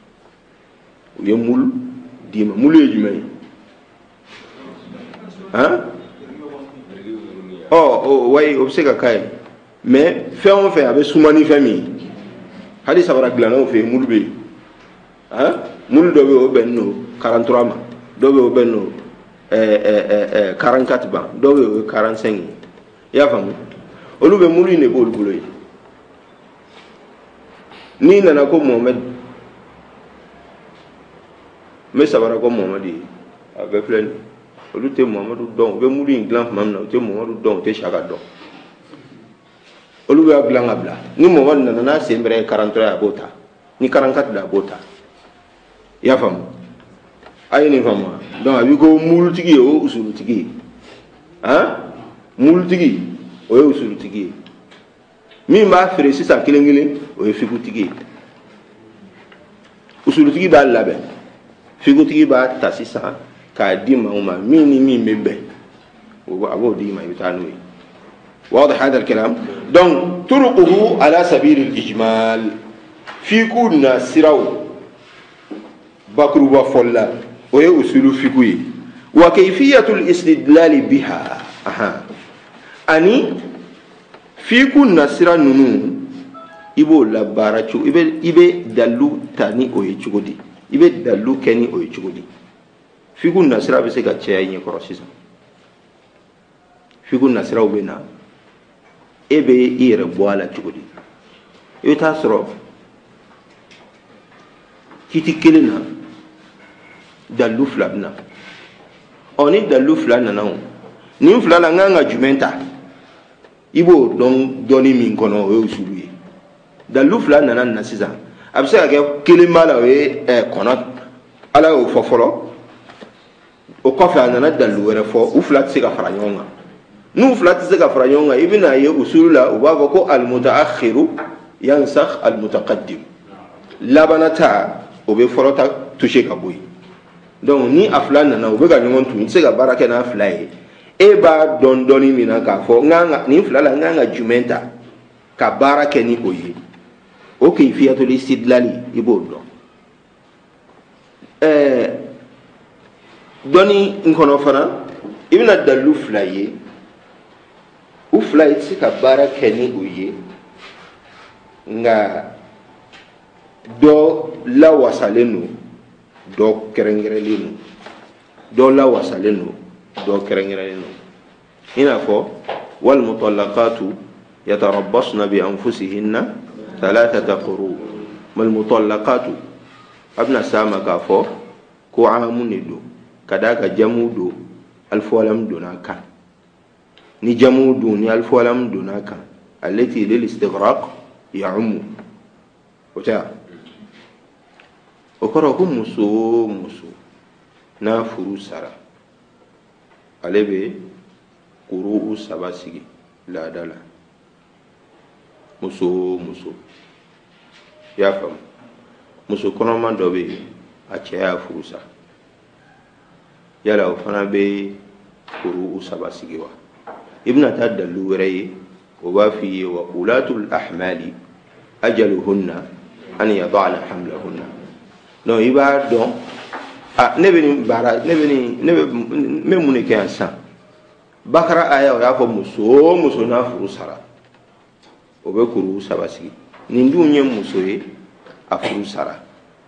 مول يجمعي ها واي أبسكا كاي mais fɛn o fɛn a bɛ suma ni fɛn min ye hali sabara dilannaw fɛ yen mulu bɛ yen mulu dɔ bɛ yen o bɛnnen don 43 ma dɔ bɛ yen o bɛnnen don 44 ban dɔ bɛ yen o ye 45 ye i y'a faamu olu bɛ mulu in de b'olu bolo yen n'i nana ko Mohamed n bɛ sabara ko Mohamed ye a bɛɛ filɛ nin ye olu tɛ Mohamedu dɔn u bɛ mulu in dilan tuma min na u tɛ Mohamedu dɔn u tɛ Saka dɔn olu bɛ dilan ka bila ni Mohamed nana n'a sen bɛrɛ 43 a b'o ta ni 44 a b'o ta i y'a faamu a ye nin faamu donc a b'i ko mulutigi ye o ye usulutigi ye mulutigi o ye usulutigi ye min b'a feere sisan kelen kelen o ye fikutigi ye usulutigi b'a labɛn fikutigi b'a ta sisan k'a di maa o ma min ni min bɛ bɛn a b'o di ma i bɛ taa n'o ye واضح هذا الكلام donc طرقه على سبيل الإجمال في كنا سراو بكروا فلا ويأصل في كوي وكيفية الاستدلال بها أني في كنا سرا نونو ibo la baracho ibe dalu tani oye chugodi ibe dalu keni oye chugodi figu nasira be se ga cheya yin koro sisa figu nasira ubena ebe ire boala chugodi eta soro kiti kelena dalu flabna oni dalu flana nawo ni flala nganga jumenta ibo don doni min kono o usulu dalu flana nan nasiza abisa ga kelema la we kono ala o fofolo o kofa nana dalu were fo u flat se ga faranyonga nu flat se ga faranyonga ibina ye usulula u baba ko al mutaakhiru yansakh al mutaqaddim labanata o be forota toucher ka boy donc ni aflana na o be ga nyon tu se ga baraka na aflaye e ba dondoni mina ka fo nganga ni flala nganga jumenta ka baraka ni oyi o kayfiyatul istidlali ibodo doni nkono fana ibna dalu flaye u flaye se ka baraka ni oyi nga do la wasalenu do kerengerelenu do la wasalenu do kerengerelenu ina fo wal mutallaqatu yatarabbasna bi anfusihinna thalathata quru mal mutallaqatu abna sama ka fo ko amunido kadaka jamudo alfalam dunaka ni jamudo ni alfalam dunaka التي للاستغراق يعم وتا okoro ko muso na furu sara alebe quru sabasigi la dala muso ya fam muso kono man dobe a cɛya furusa yala o fana be quru sabasigi wa ibna ta dalu wɛrɛ ye o b'a fi ye wa ulatul ahmali ajaluhunna an yad'ana hamlahunna no iba don ne be ni bara ne be mun kɛ yan san bakara aya o y'a fɔ muso na furu sara o be quru sabasigi nin dun ye muso ye a furu sara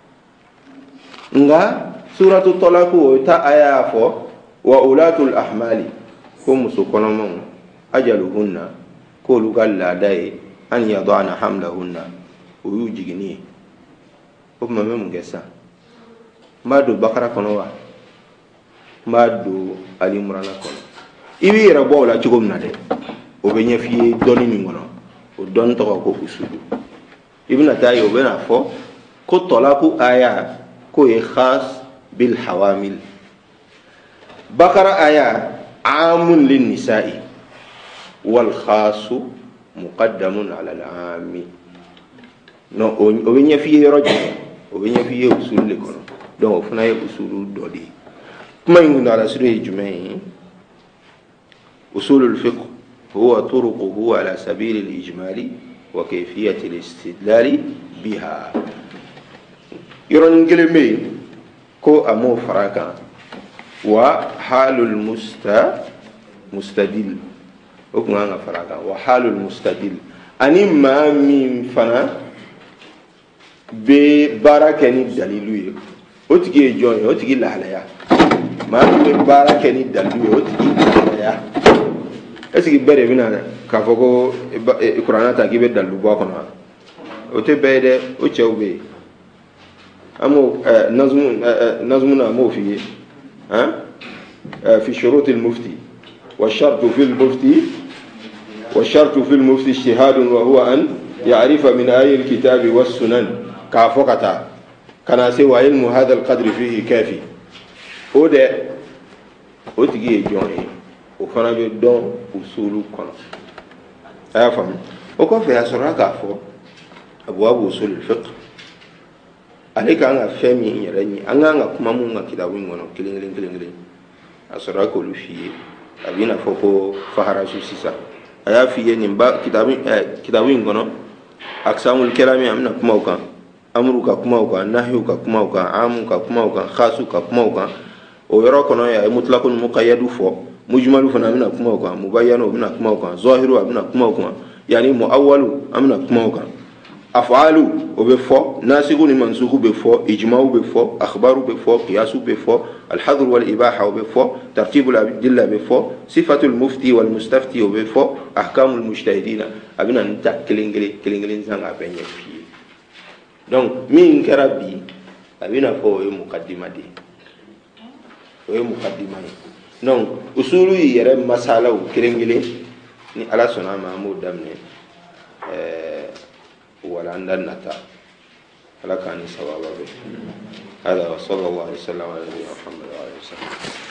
nga suratu talaq o ta aya fo wa ulatul ahmali ko muso konomo ajaluhunna ko lugal ladai an yadana hamlahunna o yu jigini o mame mun gesa madu bakara kono wa madu ali imran kono ibi yera bo la cigo na de o be nyafi doni ni ngono o don to ko usulu ibn tayi o be na fo ko talaqu aya ko e khas bil hawamil bakara aya amun lin nisa'i wal khasu muqaddamun ala al ami no o be nyafi rojo o be nyafi usul le kono donc funa ye usulu dodi kuma ngunda la sura jumai usul al fiqh huwa turuquhu ala sabil al ijmali wa kayfiyat al istidlal biha iron geleme ko amo faraka wa halul mustadil o kuma nga faraka wa halul mustadil ani ma min fana be baraka ni dalilu ye o tigi joy o tigi lahalaya ma be baraka ni dalilu ye o tigi lahalaya esigi bere bina ka foko qur'ana ta gibe dalu ba kono o te bede o chewbe amo nazmuna mo fi في شروط المفتي والشرط في المفتي اجتهاد وهو أن يعرف من آي الكتاب والسنن كافقتا كان سوى علم هذا القدر فيه كافي أودي أتجي جوني وفنا بدون أصول كنا أفهم وكون فيها سرعة كافو أبواب أصول الفقه عليك أنا فهمي يرني أنا كم مونغا كده وينغنا كلين asura ko lufiye abina foko fahara susisa aya fiye nimba kitabin gono aksamul kalami amna kuma ukan amru ka kuma ukan nahyu ka kuma ukan amu ka kuma ukan khasu ka kuma ukan o yoro kono ya mutlaqun muqayyadu fo mujmalu fana amna kuma ukan mubayyanu amna kuma ukan zahiru amna kuma ukan yani muawwalu amna kuma ukan af'alu o be fo nasigu ni mansuku be fo ijma'u be fo akhbaru be fo qiyasu be fo الحظر والإباحة وبفو ترتيب الأدلة بفو صفة المفتي والمستفتي وبفو أحكام المجتهدين أبنا نتا كلينجلين زان أبني فيه donc min karabi abina fo muqaddima di muqaddima donc usulu yere masala o kilingile ni ala sona ma mo damne wala andan nata ala kani sawaba be هذا وصلى الله عليه وسلم على نبينا محمد وعلى اله وصحبه